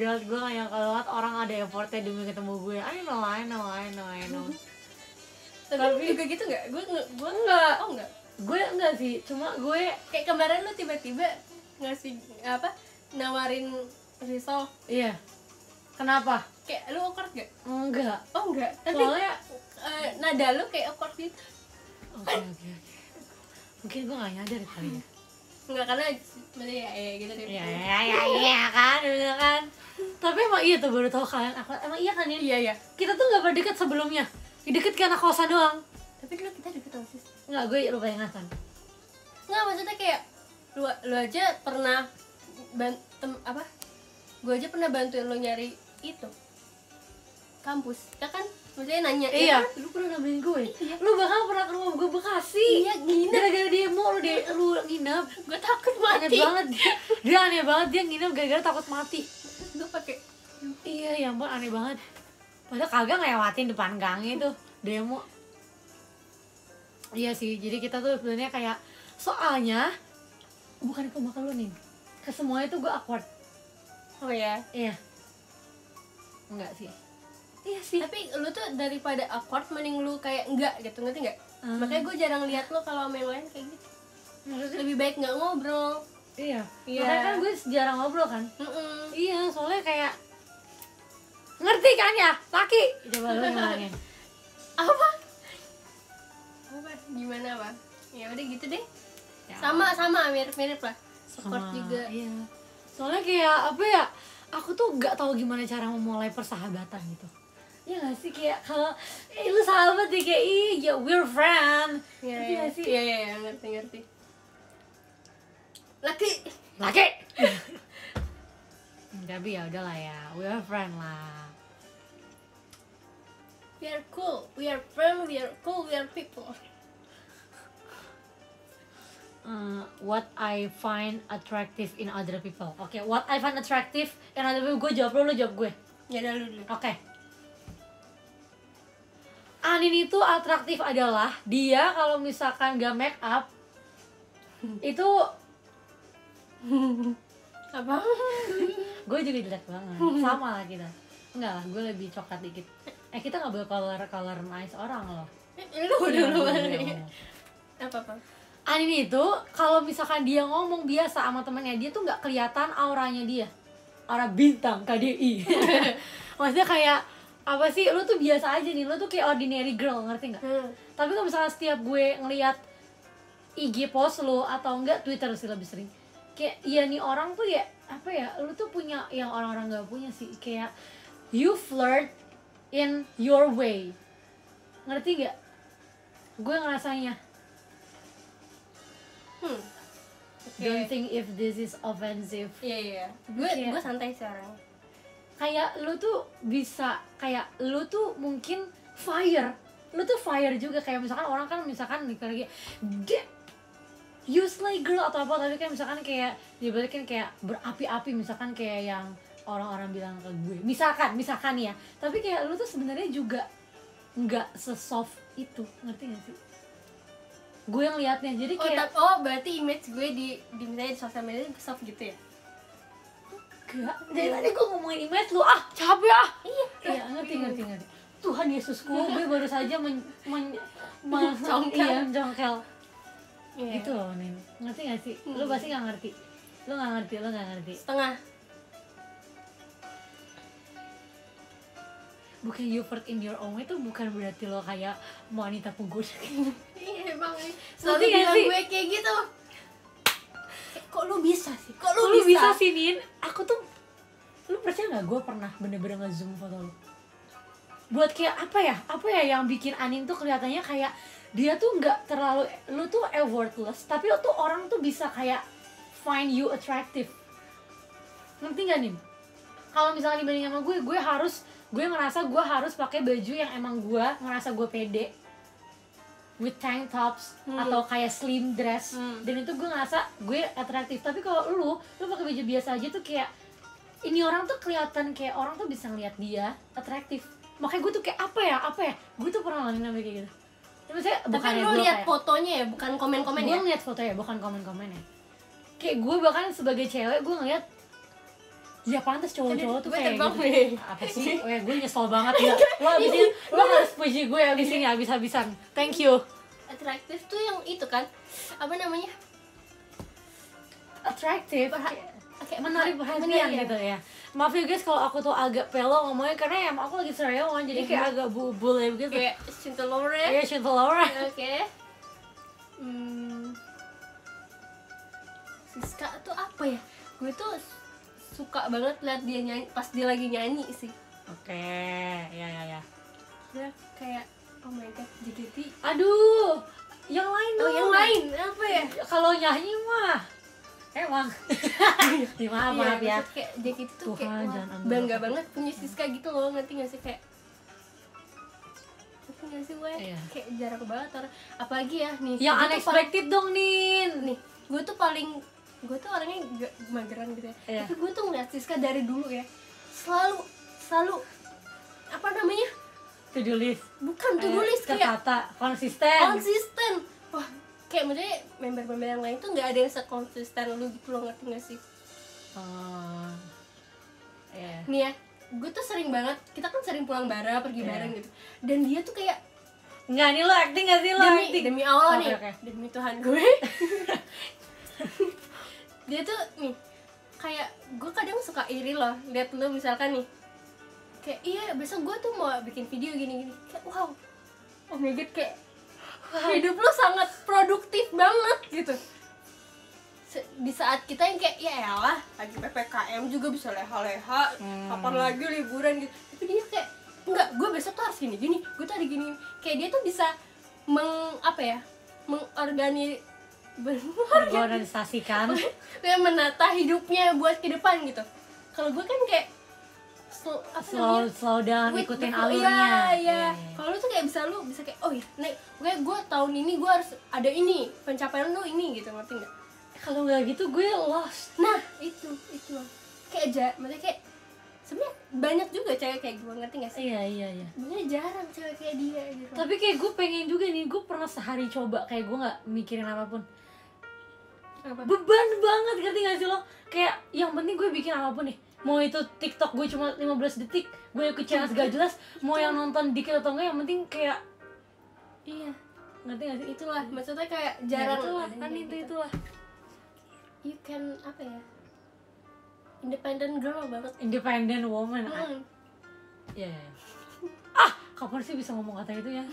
god, gue gak nyangka banget orang ada effortnya demi ketemu gue. I know. Tapi juga gitu nggak? Gue Enggak. Oh nggak. Gue enggak sih, cuma gue Kayak kemarin lu tiba-tiba ngasih apa? Nawarin risol. iya. Kenapa? Kayak lu awkward gak? Enggak. Oh enggak. Tapi Soalnya nada lu kayak awkward gitu. oke. Mungkin gue gak nyadar kali ya. Enggak, karena maksudnya ya gitu deh. Iya kan, bener kan. Tapi emang iya tuh baru tahu kalian. Emang iya kan ya? Iya. Kita tuh gak pernah deket sebelumnya. Deket ke anak kosan doang. Tapi dulu kita deket sama sis. Enggak, gue lupa ingatan. Enggak, maksudnya kayak lu aja pernah gue aja pernah bantuin lu nyari itu kampus, ya kan? Maksudnya nanya, Iya, ya kan? lu pernah nemenin gue. Iya. Lu bahkan pernah ke rumah gue Bekasi. Iya, nginep. Gara-gara demo lu nginep. Gue takut Aneh mati. banget dia aneh banget dia nginep gara-gara takut mati. Gue pakai Iya, ya ampun aneh banget. Padahal kagak ngelewatin depan gang itu demo. Iya sih, jadi kita tuh sebenarnya kayak soalnya bukan ke makan lu nih. Ke semuanya tuh gue awkward. oh ya. Iya. Enggak sih. Iya sih. Tapi lu tuh daripada awkward mending lu kayak enggak gitu, ngerti nggak? Makanya gue jarang lihat lu kalau sama yang lain kayak gitu. Maksudnya Lebih baik nggak ngobrol. iya. Iya. Makanya kan gue jarang ngobrol kan. Mm-mm. Iya, soalnya kayak ngerti kan ya, laki. Coba lu ngomongin. Apa? Gimana apa? Ya udah gitu deh. Ya. Sama mirip lah. Support Sama, juga. Iya. Soalnya kayak apa ya? Aku tuh nggak tahu gimana cara memulai persahabatan gitu. Iya nggak sih kayak kalau lu sahabat deh kayak ya we're friend. Iya, Ngerti iya. nggak sih? Iya, ngerti. Laki. Tapi ya udahlah ya, we're friend lah. We are cool. We are friends. We are cool. We are people. What I find attractive in other people. Oke, what I find attractive in other people. Gue jawab lu jawab gue. Ya udah lu dulu. Oke. Anin itu atraktif adalah dia kalau misalkan gak make up itu Apa? gue juga jelek banget. Sama lah kita. Enggak lah, gue lebih coklat dikit. Kita nggak boleh color nice orang loh. Lu dulu. Iya. Apa? Anin itu kalau misalkan dia ngomong biasa sama temennya dia tuh nggak kelihatan auranya dia, aura bintang KDI. Maksudnya kayak apa sih, lu tuh biasa aja nih, lu tuh kayak ordinary girl, ngerti nggak? Tapi kalau misalkan setiap gue ngelihat IG post lu atau enggak Twitter sih lebih sering, kayak ya nih orang tuh ya apa ya, lu tuh punya yang orang-orang nggak punya sih, kayak you flirt in your way, ngerti nggak? Gue ngerasanya. Don't think if this is offensive. Iya. Iya. Gue santai sih orang. Kayak lu tuh bisa, kayak lu tuh mungkin fire. Lu tuh fire juga, kayak misalkan orang kan misalkan lagi you slay girl atau apa, tapi kayak misalkan kayak dibalikin kayak berapi-api, misalkan kayak yang orang-orang bilang ke gue. Misalkan ya. Tapi kayak lu tuh sebenarnya juga nggak sesoft itu, ngerti gak sih? Gue yang liatnya, jadi kayak berarti image gue di misalnya di sosial media soft gitu ya? enggak, dari tadi gue ngomongin image lu, capek iya, ngerti Tuhan Yesusku, gue baru saja mencongkel Iya. gitu loh, Nin, ngerti gak sih? Lu pasti gak ngerti, lu gak ngerti Setengah. bukan you flirt in your own way itu bukan berarti lo kayak wanita penggoda. Iya emang nih. Ngerti Selalu gak bilang sih? gue kayak gitu. Kok lu bisa sih? Kok Lu bisa sih, Nin. Aku tuh, lu percaya gak gue pernah bener-bener nge-zoom foto lu buat kayak apa ya yang bikin Anin tuh kelihatannya kayak dia tuh nggak terlalu, lu tuh effortless tapi tuh orang tuh bisa kayak find you attractive, ngerti gak, Nin? Kalau misalnya dibanding sama gue ngerasa gue harus pakai baju yang emang gue ngerasa gue pede, with tank tops atau kayak slim dress, dan itu gue ngerasa gue atraktif. Tapi kalau lu pakai baju biasa aja tuh kayak ini orang tuh kelihatan kayak orang tuh bisa ngeliat dia atraktif. Makanya gue tuh kayak apa ya gue tuh pernah ngalamin kayak gitu. Tapi lu lihat fotonya ya, bukan komen-komen ya? Gue ngeliat fotonya, bukan komen-komennya. Kayak gue bahkan sebagai cewek gue ngeliat Ya pantas cowok-cowok tuh Gue kayak terbang gitu. nih. Apa sih? Oh ya gue nyesel banget ya. Lo harus puji gue abis ini habis-habisan. Thank you. Atraktif tuh yang itu kan, apa namanya, Atraktif. kayak Menarik perhatian menarik, gitu ya. Maaf ya guys kalau aku tuh agak pelo ngomongnya karena ya aku lagi sarayawan jadi kayak agak bule gitu. kayak Cinta Laura. Iya Cinta Laura. Oke. Siska tuh apa ya? Gue tuh suka banget liat dia nyanyi pas dia lagi nyanyi sih. Oke, ya. Dia kayak oh my god, JKT. Aduh, yang lain Oh, dong. yang lain apa ya? Kalau nyanyi mah emang. Maaf ya. maksud kayak JKT tuh Tuhan, kayak wah, jangan ambil bangga aku. banget punya Siska gitu loh, ngerti gak sih kayak ngerti gak sih gue? Iya. Kayak jarang banget orang, apalagi ya nih. Yang gue tuh unexpected dong, Nin. nih, gue tuh orangnya gak mageran gitu ya. Iya. Tapi gue tuh ngeliat Siska dari dulu ya, selalu apa namanya? To-do list. Bukan to-do list, kayak kata konsisten. Wah, kayak maksudnya member-member yang lain tuh nggak ada yang sekonsisten lu gitu loh, ngerti gak sih? Iya. Nih ya, gue tuh sering banget, kita kan sering pulang bareng, pergi bareng gitu. Dan dia tuh kayak Enggak, nih lo acting gak sih lo acting? demi Allah nih, Oke. demi Tuhan gue. Dia tuh nih, kayak gue kadang suka iri loh, liat lu misalkan nih, kayak iya besok gue tuh mau bikin video gini-gini, kayak wow, oh my god, kayak hidup lu sangat produktif banget gitu. Di saat kita yang kayak ya elah lagi PPKM juga bisa leha-leha, kapan lagi liburan gitu, tapi dia kayak enggak, gue besok tuh harus gini-gini, gue tuh ada gini, kayak dia tuh bisa Organisasikan. kayak menata hidupnya buat ke depan gitu. Kalau gue kan kayak slow down, with ikutin the flow. alurnya. Iya. Kalau lu tuh kayak lu bisa kayak oh ya, gue tahun ini gue harus ada ini, pencapaian lu ini gitu, ngerti nggak? Kalau nggak gitu gue lost. Nah itu kayak maksudnya kayak sebenarnya banyak juga cewek kayak gue, ngerti nggak sih? Iya. Sebenarnya jarang cewek kayak dia gitu. Tapi kayak gue pengen juga nih, gue pernah sehari coba kayak gue nggak mikirin apapun. Apa? Beban banget, ngerti gak sih lo? Kayak yang penting gue bikin apapun nih. Mau itu TikTok gue cuma 15 detik, gue ikut challenge gak jelas, mau yang nonton dikit atau enggak, yang penting kayak Iya, ngerti gak sih? itulah maksudnya kayak Jarang jarang itulah, ada kan yang gitu. itulah. You can apa ya? Independent girl banget. Independent woman. Iya. Kapan sih bisa ngomong kata itu ya?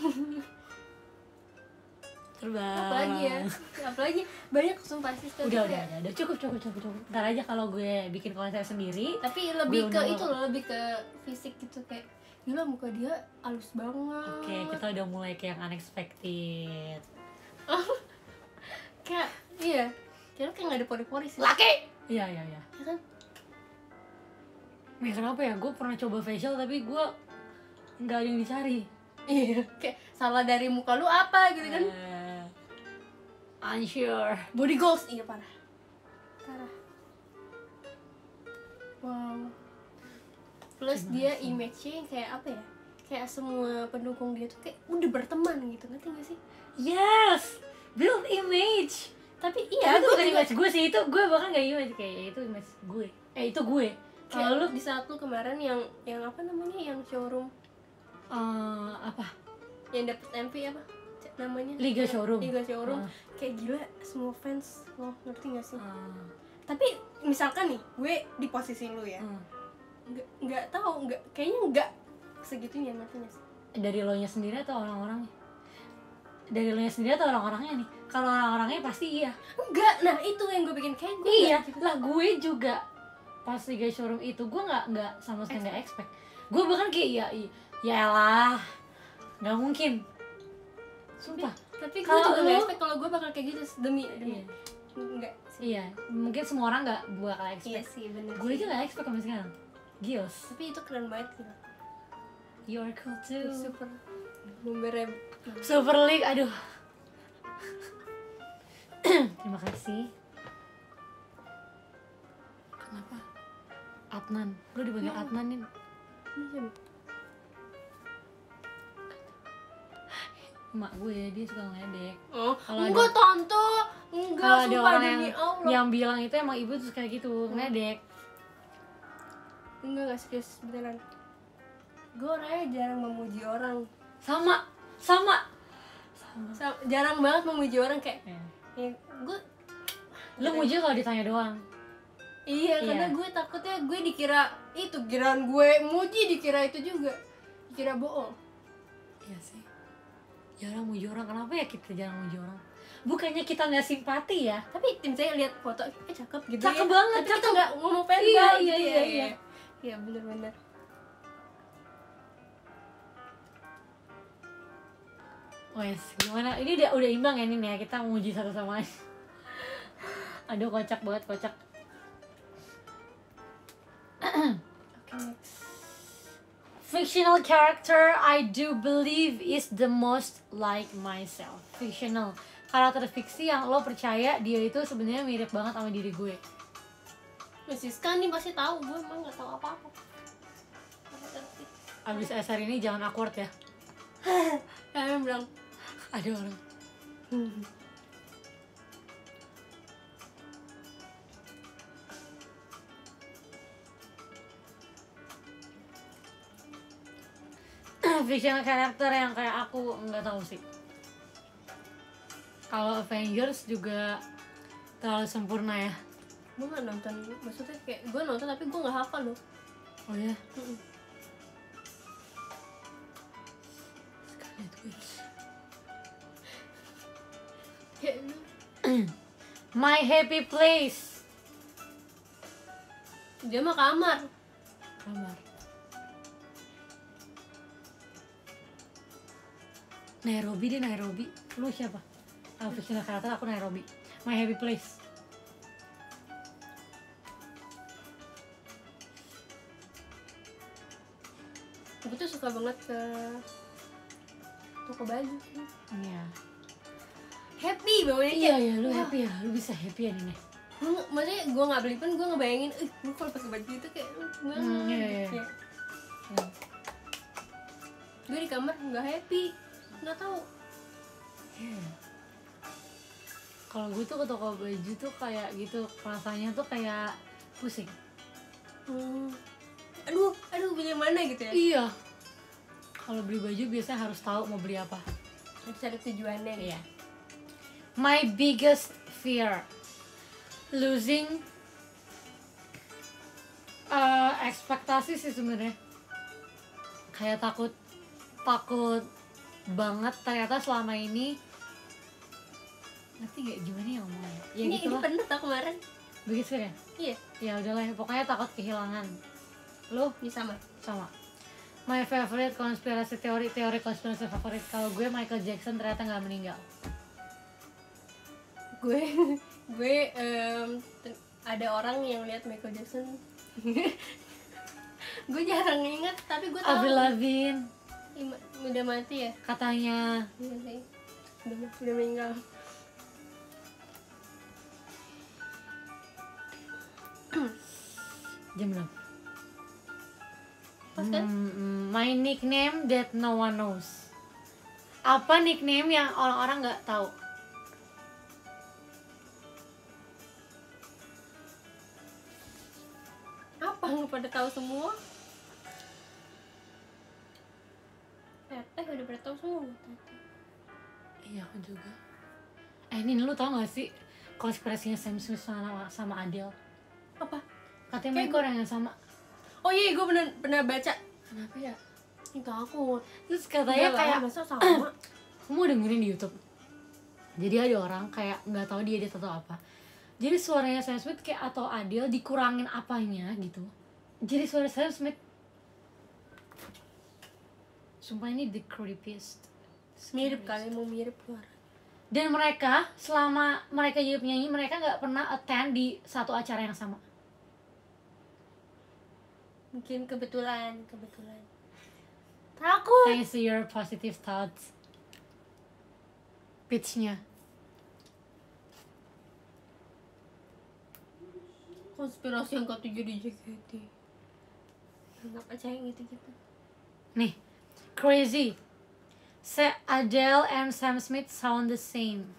Terbang. Apalagi banyak sumpah sih. Udah, cukup. Ntar aja kalau gue bikin konsep sendiri. Tapi lebih gue ke undang itu lo. loh, lebih ke fisik gitu, kayak gila muka dia halus banget. Oke, kita udah mulai kayak yang unexpected. Kayak iya, kayak nggak ada pori-pori sih. Laki. Iya. Ya kan? Kenapa ya? Gue pernah coba facial tapi gue nggak ada yang dicari. Iya, kayak salah dari muka lu apa gitu kan? Unsure. Body goals, iya parah. Wow. Plus dia image-nya yang kayak apa ya? Kayak semua pendukung dia tuh kayak udah berteman gitu, ngerti gak sih? Yes, build image. Tapi Tapi iya, itu gue bukan juga image gue sih, itu gue bahkan gak image, kayak itu image gue. Itu gue. kayak Kalau lu di saat lu kemarin yang apa namanya, yang showroom apa? yang dapet MV apa namanya? Liga Showroom. Kayak gila semua fans lo, ngerti gak sih? Tapi misalkan nih gue di posisi lu ya, nggak tahu, kayaknya nggak segitunya, ngerti gak sih? Dari lo nya sendiri atau orang-orangnya? Dari lo nya sendiri atau orang-orangnya nih? Kalau orang-orangnya pasti iya. Enggak, nah itu yang gue bikin kayak gue Iya, nggak gitu. lah gue juga pas Liga Showroom itu gue nggak sama sekali nggak expect. Gue bahkan kayak ya elah, nggak mungkin. Sumpah. Tapi gue Kalau juga nggak lu- expect kalau gue bakal kayak gitu, demi Iya. enggak sih. Iya, mungkin semua orang nggak bakal Iya expect. sih, bener Gue sih. aja nggak expect sama sekarang. Gios, Tapi itu keren banget gitu. you're cool too. Super membernya. Super League, aduh. Terima kasih. Kenapa? Adnan, lu dipanggil Adnan nih. Emak gue, dia suka ngeledek. Oh, Kalau enggak tante, enggak, Kalau ada sumpah orang demi Allah. yang bilang itu emang ibu tuh kayak gitu, ngeledek. Enggak serius beneran. Gue orangnya jarang memuji orang. Sama. Jarang banget memuji orang kayak ya, gue Lu muji kalau ditanya doang. iya, karena gue takutnya gue dikira itu, kiraan gue muji dikira itu juga, dikira bohong. Iya sih. Jarang muji orang. Kenapa ya kita jarang muji orang? Bukannya kita nggak simpati ya? Tapi tim saya lihat foto, cakep gitu. Cakep ya. banget, Tapi kita cakep. nggak ngomong verbal. Iya, gitu iya, ya. iya. Iya bener-bener. Wes, gimana? Ini udah imbang ya nih ya, kita memuji satu sama lain. Aduh, kocak banget, kocak. Oke, next. Fictional character I do believe is the most like myself. Fictional, karakter fiksi yang lo percaya dia itu sebenarnya mirip banget sama diri gue. Siska nih pasti tahu, gue emang nggak tahu apa-apa. Abis SR ini jangan awkward ya. Kalian bilang Ada orang. Fictional karakter yang kayak aku nggak tahu sih. Kalau Avengers juga terlalu sempurna ya. gue nggak nonton, maksudnya kayak gue nonton tapi gue nggak hafal loh. Oh ya. Mm-mm. Scarlet Witch. Kayak My happy place. dia mah kamar. Kamar. Nairobi deh, Nairobi. Lu siapa? Fictional karakter aku Nairobi. My happy place. Gue tuh suka banget ke toko baju. Iya. Happy banget Iya ya, lu happy ya. Lu bisa happy ya nih. Maksudnya gue nggak beli pun gue ngebayangin, gue kalau pakai baju itu kayak Iya. Gue di kamar nggak happy, nggak tahu. Iya. Kalau gue tuh ke toko baju tuh kayak gitu, rasanya tuh kayak pusing. Aduh beli mana gitu ya. Iya. Kalau beli baju biasanya harus tahu mau beli apa. Harus ada tujuannya. Iya. My biggest fear, losing ekspektasi sih sebenarnya. Kayak takut banget ternyata selama ini, ngerti gak gimana ya ngomongnya? Ya Ini gitulah. pernah tau kemarin. Biggest fear ya? Iya, Ya udahlah, pokoknya takut kehilangan. Lu ini sama. sama. My favorite konspirasi teori konspirasi favorit, kalau gue Michael Jackson ternyata nggak meninggal. Gue ada orang yang lihat Michael Jackson. Gue jarang inget, tapi gue tahu. Avril Lavigne Udah mati ya? katanya. Iya sih. Udah meninggal. Jam berapa? Pas kan? My nickname that no one knows. Apa nickname yang orang-orang nggak tahu? Apa nggak pada tahu semua? Teteh udah pada tahu semua. Iya, aku juga. Ini lu tau gak sih konspirasinya Sam Smith sama Adele? Apa? Katanya Kayak mereka orang yang sama. Oh iya, gue pernah baca. Kenapa ya? Itu aku. Terus katanya kayak masa sama. kamu dengerin di YouTube. Jadi ada orang kayak nggak tahu dia atau apa. Jadi suaranya Sam Smith kayak atau Adele dikurangin apanya gitu. Jadi suara Sam Smith. Sumpah ini the creepiest. Mirip kali, mau mirip suara. Dan mereka selama mereka jadi penyanyi, mereka nggak pernah attend di satu acara yang sama. Mungkin kebetulan. Takut. Thanks to your positive thoughts. Pitch-nya. Konspirasi yang ketujuh di JKT. Nggak percaya gitu-gitu. Nih, crazy. Adele and Sam Smith sound the same.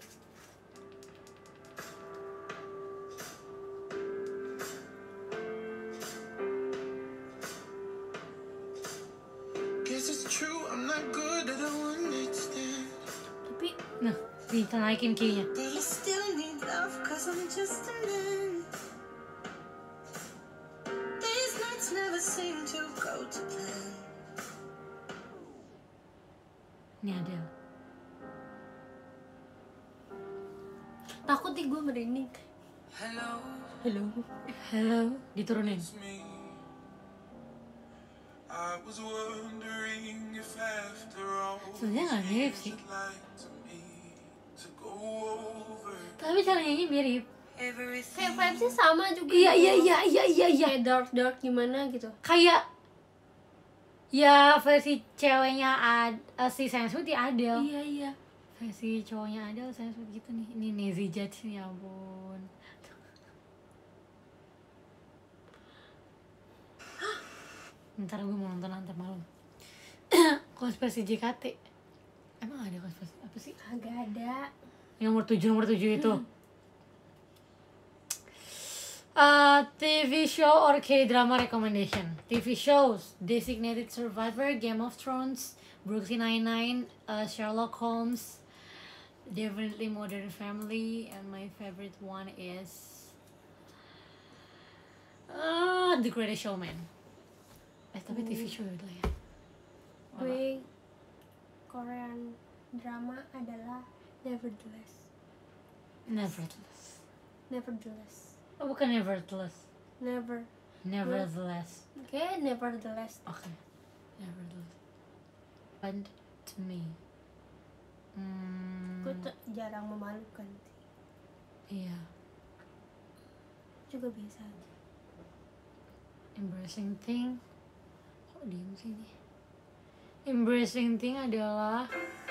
not good at a one night stand. Tapi Nah, kita naikin key-nya. But I still need love, cause I'm just a man. These nights never seem to go to plan. Ini Adele. takut nih gue merinding. Hello, Halo, diturunin. it's me. I was wondering if after all Sebenarnya nggak mirip sih, you'd like to me to go over tapi cara nyanyi mirip. Kayak vibesnya sama juga. Iya. Kayak dark gimana gitu. Kayak ya versi ceweknya si Sam Smith ya Adele. Iya. Versi cowoknya Adele Sam Smith gitu nih. Ini Nazi Judge nih, ya ampun. Ntar gue mau nonton nanti malam. Konspirasi JKT. Emang ada konspirasi apa sih? Agak ada. Yang nomor 7 itu. TV show or K-drama recommendation. TV shows: Designated Survivor, Game of Thrones, Brooklyn Nine-Nine, Sherlock Holmes, definitely Modern Family, and my favorite one is The Greatest Showman. Tapi TV show udah ya. Gue Korean drama adalah Nevertheless. Oh, bukan Nevertheless. Never. Nevertheless. Oke, Nevertheless. Okay. Nevertheless. And to me. Gue tuh jarang memalukan. Iya. Juga biasa aja. Embarrassing thing. Kok diem sih ini? Embarrassing thing adalah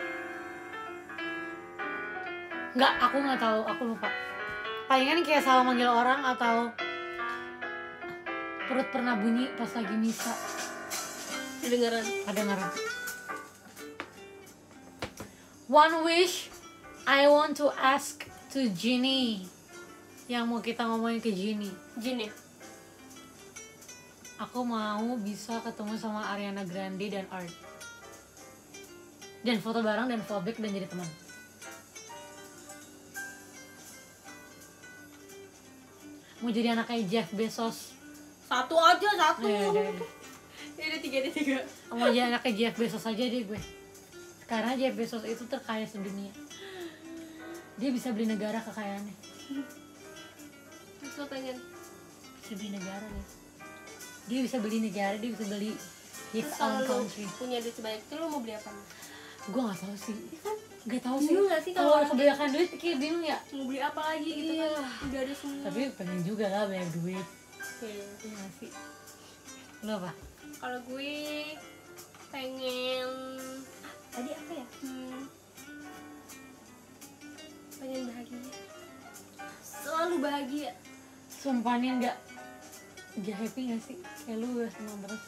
aku nggak tahu, aku lupa. Palingan kayak salah manggil orang atau perut pernah bunyi pas lagi misa. Kedengeran. One wish I want to ask to Genie. Yang mau kita ngomongin ke Genie. Gini. Aku mau bisa ketemu sama Ariana Grande dan Art. Dan foto bareng dan fallback dan jadi teman. Mau jadi anak kayak Jeff Bezos. Satu aja. Ya udah. Ini ada tiga. Mau jadi anak kayak Jeff Bezos aja deh gue. Karena Jeff Bezos itu terkaya sedunia. Dia bisa beli negara kekayaannya. Terus lo pengen Bisa beli negara guys. Dia bisa beli negara, dia bisa beli his terus own kalau lo country. punya duit sebanyak itu lo mau beli apa? Gue gak tahu sih. Gak tahu sih. Bingung gak sih Kalau kalau kebanyakan duit kayak bingung ya. mau beli apa lagi gitu kan? Udah ada semua. Tapi pengen juga lah banyak duit. Iya. Iya gak sih? Lo apa? Kalau gue pengen tadi apa ya? Pengen bahagia. Selalu bahagia. Sumpah nih gak happy gak sih? Kayak lu gak senang terus.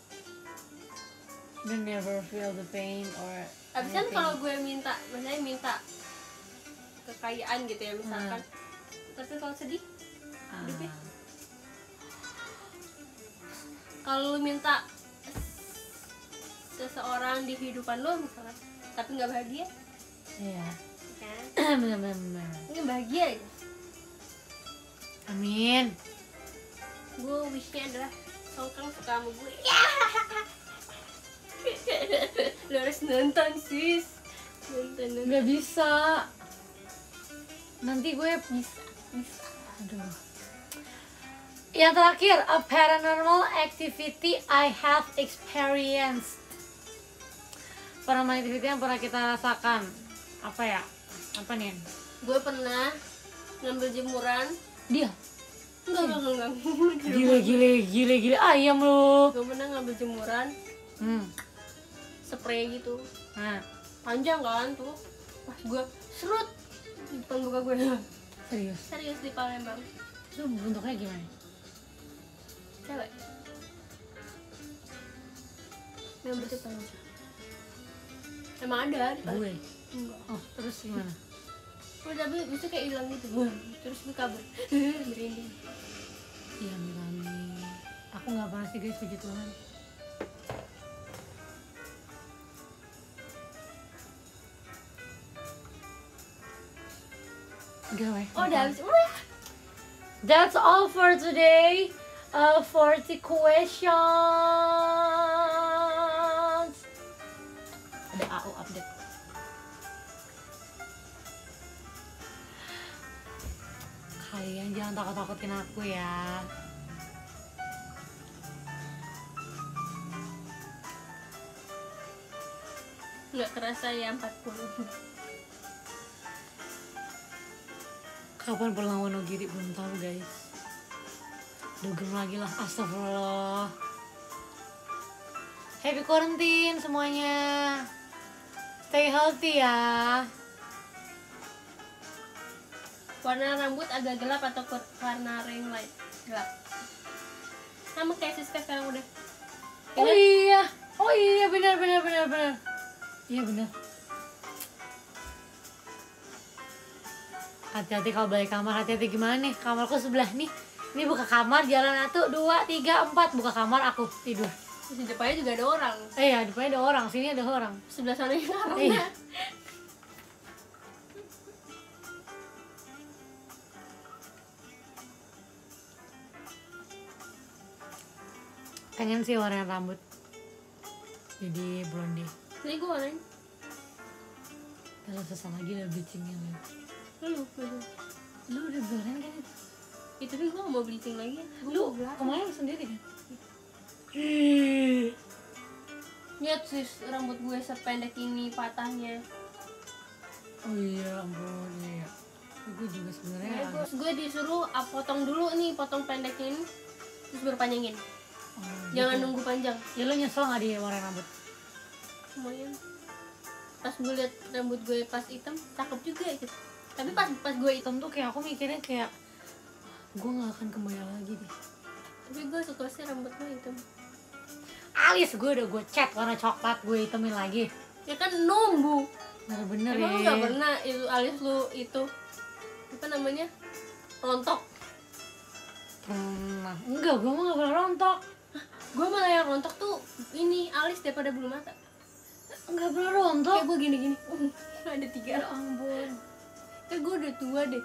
Dan never feel the pain or Tapi kan anything. kalau gue minta, misalnya minta kekayaan gitu ya misalkan. Tapi kalau sedih, hidupnya. Kalau lu minta seseorang di kehidupan lo misalkan, tapi nggak bahagia, Iya. kan? Bener. Ini bahagia aja. Amin. Gue wishnya adalah Songkang suka sama gue. Lo harus nonton sis. Nonton. Gak bisa. Nanti gue Bisa. aduh. Yang terakhir, a paranormal activity I have experienced. Paranormal activity yang pernah kita rasakan. Apa ya? Apa nih? Gue pernah ngambil jemuran. Dia. Enggak. Gile ayam lu. Gue pernah ngambil jemuran, spray gitu. Nah, Panjang kan tuh. Pas gue serut di depan muka gue. serius. Di Palembang. Itu bentuknya gimana? Cewek. Yang betul panjang. Emang ada di Palembang? Gue. Enggak. Oh, terus gimana? Udah tapi itu kayak hilang gitu. Terus gue kabur. Merinding. Iya, Milani. Aku nggak pernah sih guys, puji Tuhan. Udah weh. Oh udah habis. Udah. That's all for today. 40 questions. Ada AU update. Kalian jangan takut-takutin aku ya. Nggak kerasa ya 40. Kapan pulang Wonogiri belum tahu guys. Dugem lagi lah, astagfirullah. Happy quarantine semuanya. Stay healthy ya. Warna rambut agak gelap atau warna ring light? Gelap. Sama kayak Siska sekarang udah. Oh iya. Oh iya, benar. Iya benar. Hati-hati kalau balik kamar, hati-hati gimana nih? Kamarku sebelah nih. Ini buka kamar, jalan 1, 2, 3, 4. Buka kamar, aku tidur. Terus di depannya juga ada orang. Iya, depannya ada orang, sini ada orang. Sebelah sana yang orang. Iya. Pengen sih warna rambut jadi blonde. Ini gue warnain. Kalau selesai lagi ada bleachingnya kan. Lu udah blonde kan itu? Ya, tapi gue gak mau bleaching lagi. Lu kemarin sendiri kan? Lihat sis, rambut gue sependek ini patahnya. Oh iya ampun ya. Gue juga sebenarnya. Terus gue disuruh potong dulu nih, potong pendeknya ini, terus baru panjangin. Jangan nunggu panjang. Ya lo nyesel nggak dia warna rambut? Lumayan. Pas gue liat rambut gue pas hitam, cakep juga gitu. Tapi pas gue hitam Hitam tuh kayak aku mikirnya kayak gue nggak akan kembali lagi deh. tapi gue suka sih rambut gue hitam. Alis gue udah gue cat warna coklat, gue hitamin lagi. Ya kan numbu. Bener-bener Emang lu ya. gak pernah itu alis lu itu apa namanya rontok? Pernah. Enggak, gue mah gak pernah rontok. Gue malah yang rontok tuh ini alis daripada bulu mata. Enggak pernah rontok. Kayak gue gini-gini. Ada 3. Ya ampun. Kayak gue udah tua deh.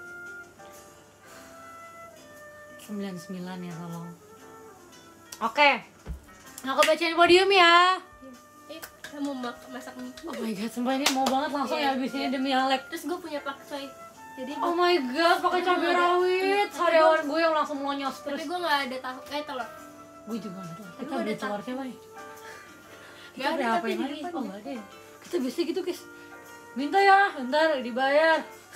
99 ya tolong. Oke. Aku bacain podium ya. Kita mau masak mie. Oh my god, sumpah ini mau banget langsung ya abis ini demi Alek. Terus gue punya pakcoy. Jadi Oh my god, pakai cabai rawit. Sariawan gue yang langsung melonyos tapi terus. gue nggak ada tahu telur. Gue juga gak tahu. Kita gue ada beli telur siapa nih? Kita Gak beli ada apa tapi yang di lagi? depan Oh ya. gak ada ya? Kita biasa gitu guys. Minta ya, ntar dibayar.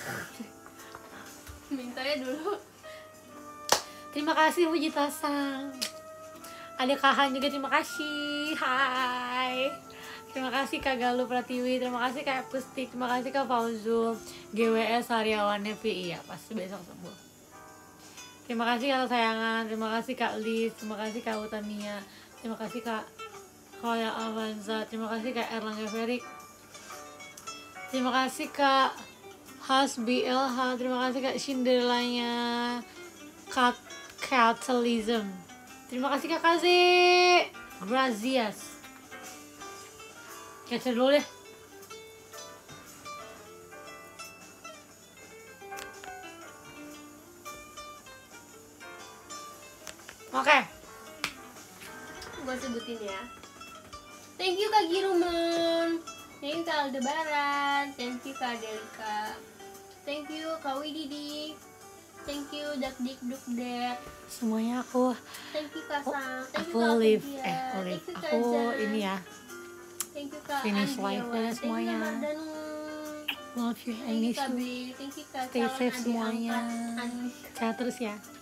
Mintanya dulu. Terima kasih Wujita-san. Ada Kahan juga, terima kasih. Hai. Terima kasih Kak Galuh Pratiwi, terima kasih Kak Pustik, terima kasih Kak Fauzul, GWS Sariawannya VI ya, pasti besok sembuh. Terima kasih Kak Sayangan, terima kasih Kak Liz, terima kasih Kak Utania, terima kasih Kak Kaya Avanza, terima kasih Kak Erlangga Ferik, terima kasih Kak Hasbi-LH, terima kasih Kak Cinderellanya, Kak Catalysm, terima kasih Kak Kaze, Gracias. Capture dulu deh. Oke. Gue sebutin ya. Thank you Kak Giruman. Thank you Kak Aldebaran. Thank you Kak Delika. Thank you Kak Wididi. Thank you Dak Dik Duk Dek. Semuanya aku Thank you Kak Sang. Thank you aku Kak live Fadia. live. Thank you Kak Aku Jan. ini ya. Thank you Kak finish Andriawan. live-nya Thank you semuanya. Kak Mardanu. Love you, I Thank you miss Kak you. Bri. Thank you Kak Stay Calon safe Adik semuanya. Angkat Ani. Sehat terus ya.